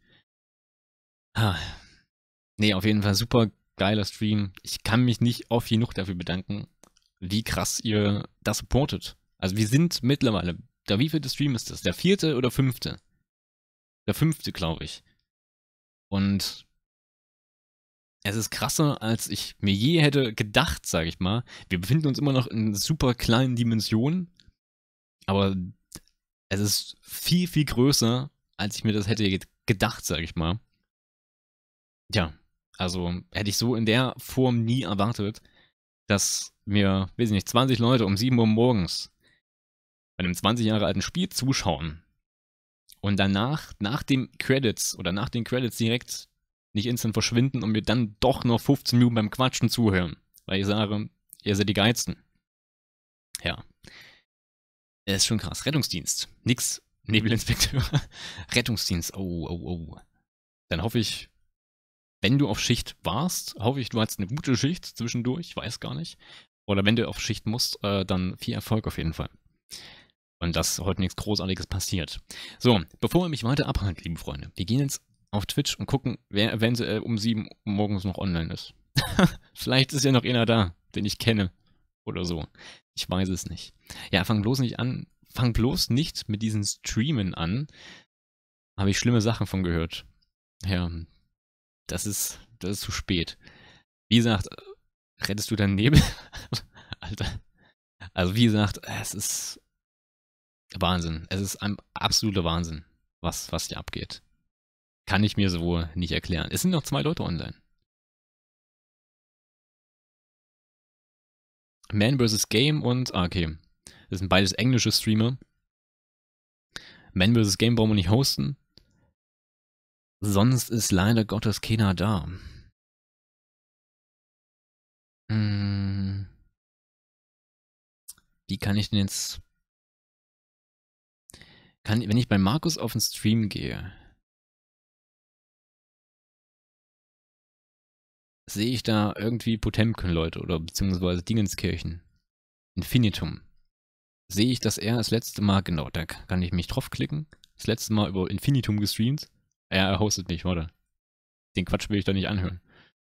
Nee, auf jeden Fall super geiler Stream. Ich kann mich nicht oft genug dafür bedanken, wie krass ihr das supportet. Also wir sind mittlerweile, der wievielte Stream ist das? Der 4. oder 5.? Der 5., glaube ich. Und es ist krasser, als ich mir je hätte gedacht, sage ich mal. Wir befinden uns immer noch in super kleinen Dimensionen, aber es ist viel, viel größer, als ich mir das hätte gedacht, sage ich mal. Ja, also hätte ich so in der Form nie erwartet, dass mir, weiß ich nicht, 20 Leute um 7 Uhr morgens bei einem 20 Jahre alten Spiel zuschauen und danach, nach den Credits direkt nicht instant verschwinden und mir dann doch noch 15 Minuten beim Quatschen zuhören, weil ich sage, ihr seid die Geilsten. Ja. Das ist schon krass. Rettungsdienst. Nix. Nebelinspekteur. Rettungsdienst. Oh. Dann hoffe ich, wenn du auf Schicht warst, hoffe ich, du hattest eine gute Schicht zwischendurch. Weiß gar nicht. Oder wenn du auf Schicht musst, dann viel Erfolg auf jeden Fall. Und dass heute nichts Großartiges passiert. So, bevor wir mich weiter abhalten, liebe Freunde, wir gehen jetzt auf Twitch und gucken, wer eventuell um 7 Uhr morgens noch online ist. Vielleicht ist ja noch einer da, den ich kenne. Oder so. Ich weiß es nicht. Ja, fang bloß nicht mit diesen Streamen an. Habe ich schlimme Sachen von gehört. Ja, das ist zu spät. Wie gesagt, rettest du deinen Nebel? Alter. Also wie gesagt, es ist Wahnsinn. Es ist ein absoluter Wahnsinn, was hier abgeht. Kann ich mir so nicht erklären. Es sind noch 2 Leute online. Man vs. Game und, okay. Das sind beides englische Streamer. Man vs. Game brauchen wir nicht hosten. Sonst ist leider Gottes keiner da. Wie kann ich denn jetzt... wenn ich bei Markus auf den Stream gehe, sehe ich da irgendwie Potemkin-Leute oder beziehungsweise Dingenskirchen. Infinitum. Sehe ich, dass er das letzte Mal, genau, da kann ich mich draufklicken, das letzte Mal über Infinitum gestreamt. Er hostet nicht, warte. Den Quatsch will ich da nicht anhören.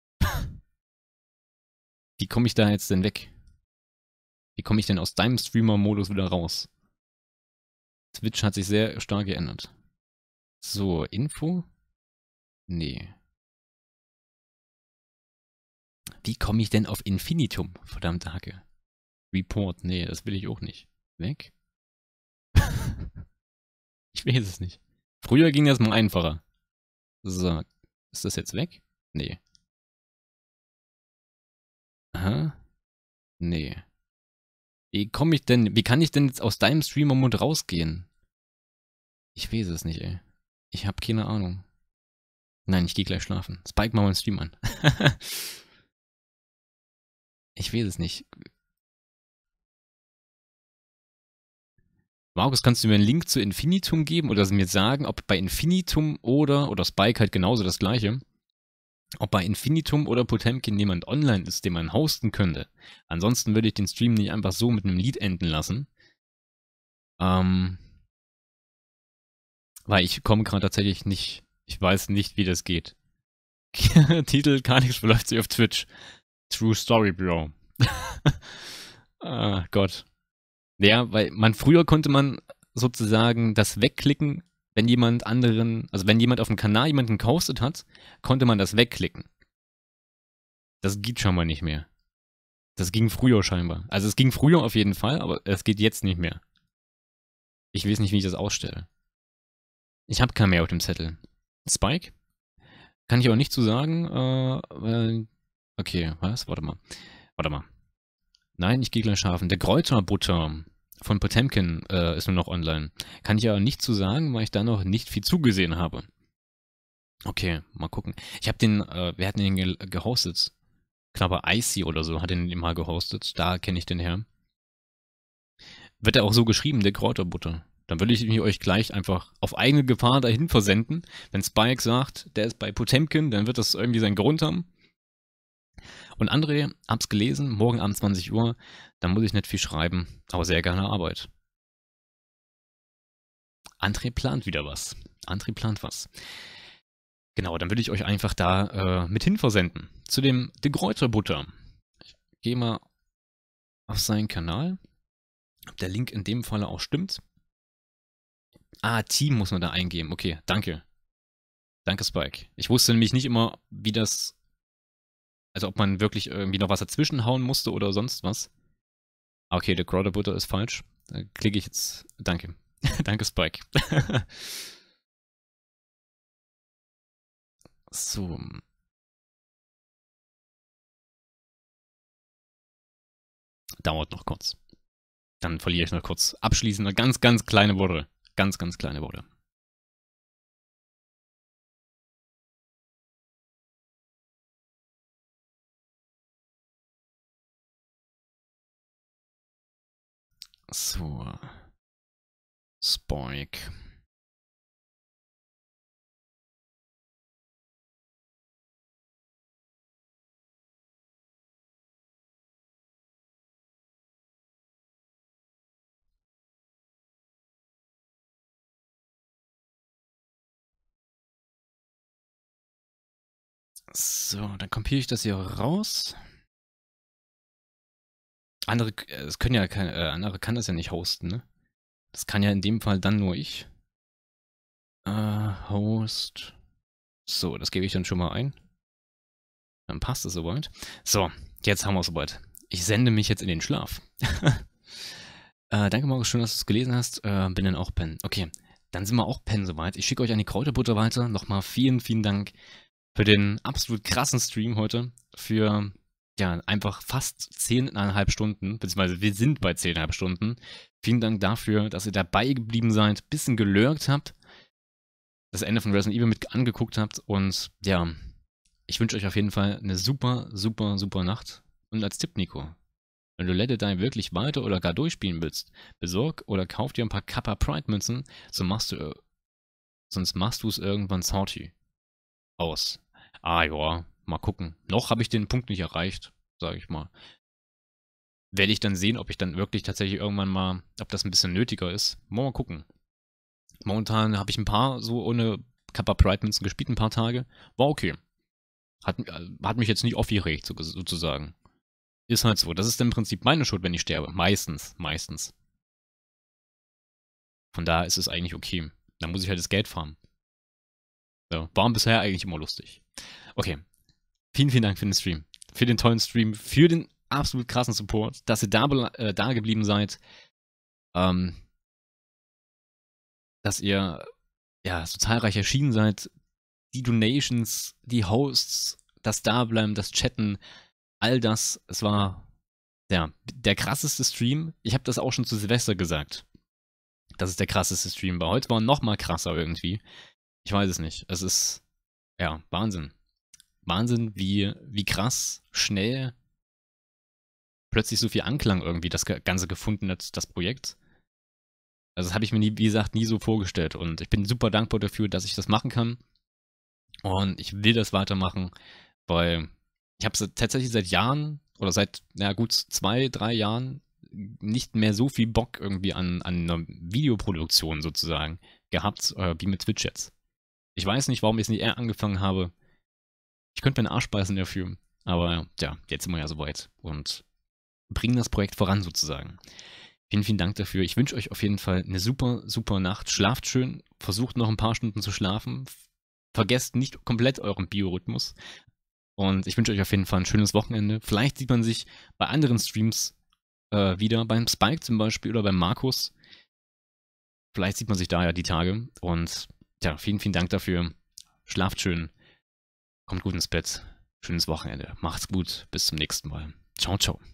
Wie komme ich da jetzt denn weg? Wie komme ich denn aus deinem Streamer-Modus wieder raus? Twitch hat sich sehr stark geändert. So, Info? Nee. Wie komme ich denn auf Infinitum? Verdammte Hacke. Report, nee, das will ich auch nicht. Weg? Ich weiß es nicht. Früher ging das mal einfacher. So, ist das jetzt weg? Nee. Aha. Nee. Wie kann ich denn jetzt aus deinem Streamer-Mode rausgehen? Ich weiß es nicht, ey. Ich hab keine Ahnung. Nein, ich gehe gleich schlafen. Spike mal meinen Stream an. Ich weiß es nicht. Markus, kannst du mir einen Link zu Infinitum geben oder mir sagen, ob bei Infinitum oder Spike halt genauso das gleiche, ob bei Infinitum oder Potemkin jemand online ist, den man hosten könnte. Ansonsten würde ich den Stream nicht einfach so mit einem Lied enden lassen. Weil ich komme gerade tatsächlich nicht, ich weiß nicht, wie das geht. Titel, gar nichts verläuft sich auf Twitch. True Story, Bro. Ah, Gott. Ja, weil früher konnte man sozusagen das wegklicken, wenn jemand auf dem Kanal jemanden gehostet hat, konnte man das wegklicken. Das geht schon mal nicht mehr. Das ging früher scheinbar. Also es ging früher auf jeden Fall, aber es geht jetzt nicht mehr. Ich weiß nicht, wie ich das ausstelle. Ich habe keinen mehr auf dem Zettel. Spike? Kann ich auch nicht zu sagen. Okay, was? Warte mal. Nein, ich gehe gleich schlafen. Der Kräuterbutter von Potemkin ist nur noch online. Kann ich aber nicht zu sagen, weil ich da noch nicht viel zugesehen habe. Okay, mal gucken. Ich habe wer hat den gehostet? Ich glaube, Icy oder so hat den mal gehostet. Da kenne ich den her. Wird er auch so geschrieben, der Kräuterbutter. Dann würde ich mich euch gleich einfach auf eigene Gefahr dahin versenden. Wenn Spike sagt, der ist bei Potemkin, dann wird das irgendwie seinen Grund haben. Und André, hab's gelesen, morgen Abend 20 Uhr, da muss ich nicht viel schreiben, aber sehr gerne Arbeit. André plant wieder was. Genau, dann würde ich euch einfach da mit hin versenden. Zu dem De Kräuterbutter. Ich gehe mal auf seinen Kanal. Ob der Link in dem Falle auch stimmt. Team muss man da eingeben. Okay, danke. Danke, Spike. Ich wusste nämlich nicht immer, wie das... Also ob man wirklich irgendwie noch was dazwischen hauen musste oder sonst was. Okay, der Kräuterbutter ist falsch. Da klicke ich jetzt... Danke. Danke, Spike. So. Dauert noch kurz. dann verliere ich noch kurz abschließende, ganz, ganz kleine Worte. Ganz, ganz kleine Worte. So. Spike. So, dann kopiere ich das hier raus. Andere, es können ja keine, andere kann das ja nicht hosten, ne? Das kann ja in dem Fall dann nur ich. Host. So, das gebe ich dann schon mal ein. Dann passt es soweit. So, jetzt haben wir es soweit. Ich sende mich jetzt in den Schlaf. Danke, Markus, schön, dass du es gelesen hast. Bin dann auch pennen. Okay, dann sind wir auch pennen soweit. Ich schicke euch an die Kräuterbutter weiter. Nochmal vielen, vielen Dank für den absolut krassen Stream heute. Für, ja, einfach fast 10,5 Stunden. Beziehungsweise wir sind bei 10,5 Stunden. Vielen Dank dafür, dass ihr dabei geblieben seid. Bisschen gelurkt habt. Das Ende von Resident Evil mit angeguckt habt. Und ja, ich wünsche euch auf jeden Fall eine super, super, super Nacht. Und als Tipp, Nico, wenn du Let It Die wirklich weiter oder gar durchspielen willst, besorg oder kauf dir ein paar Kappa Pride Münzen, sonst machst du es irgendwann salty aus. Ah ja, mal gucken. Noch habe ich den Punkt nicht erreicht, sage ich mal. Werde ich dann sehen, ob ich dann wirklich tatsächlich irgendwann mal, ob das ein bisschen nötiger ist. Mal gucken. Momentan habe ich ein paar so ohne Kappa Pride Münzen gespielt, ein paar Tage. War okay. Hat mich jetzt nicht aufgeregt, sozusagen. Ist halt so. Das ist im Prinzip meine Schuld, wenn ich sterbe. Meistens. Von daher ist es eigentlich okay. Dann muss ich halt das Geld farmen. So, war bisher eigentlich immer lustig. Okay. Vielen, vielen Dank für den Stream. Für den tollen Stream. Für den absolut krassen Support. Dass ihr da geblieben seid. Dass ihr ja so zahlreich erschienen seid. Die Donations, die Hosts, das Dableiben, das Chatten, all das, es war ja, der krasseste Stream. Ich habe das auch schon zu Silvester gesagt, dass es der krasseste Stream war. Heute war noch mal krasser irgendwie. Ich weiß es nicht. Es ist, ja, Wahnsinn. Wahnsinn, wie krass, schnell plötzlich so viel Anklang irgendwie das Ganze gefunden hat, das Projekt. Also das habe ich mir, wie gesagt, nie so vorgestellt. Und ich bin super dankbar dafür, dass ich das machen kann. Und ich will das weitermachen, weil ich habe es tatsächlich seit Jahren oder seit, na gut, 2, 3 Jahren nicht mehr so viel Bock irgendwie an einer Videoproduktion sozusagen gehabt, wie mit Twitch jetzt. Ich weiß nicht, warum ich es nicht eher angefangen habe. Ich könnte meinen Arsch beißen dafür. Aber ja, jetzt sind wir ja soweit und bringen das Projekt voran sozusagen. Vielen, vielen Dank dafür. Ich wünsche euch auf jeden Fall eine super, super Nacht. Schlaft schön, versucht noch ein paar Stunden zu schlafen. Vergesst nicht komplett euren Biorhythmus. Und ich wünsche euch auf jeden Fall ein schönes Wochenende. Vielleicht sieht man sich bei anderen Streams wieder, beim Spike zum Beispiel oder beim Markus. Vielleicht sieht man sich da ja die Tage. Und ja, vielen, vielen Dank dafür. Schlaft schön. Kommt gut ins Bett. Schönes Wochenende. Macht's gut. Bis zum nächsten Mal. Ciao, ciao.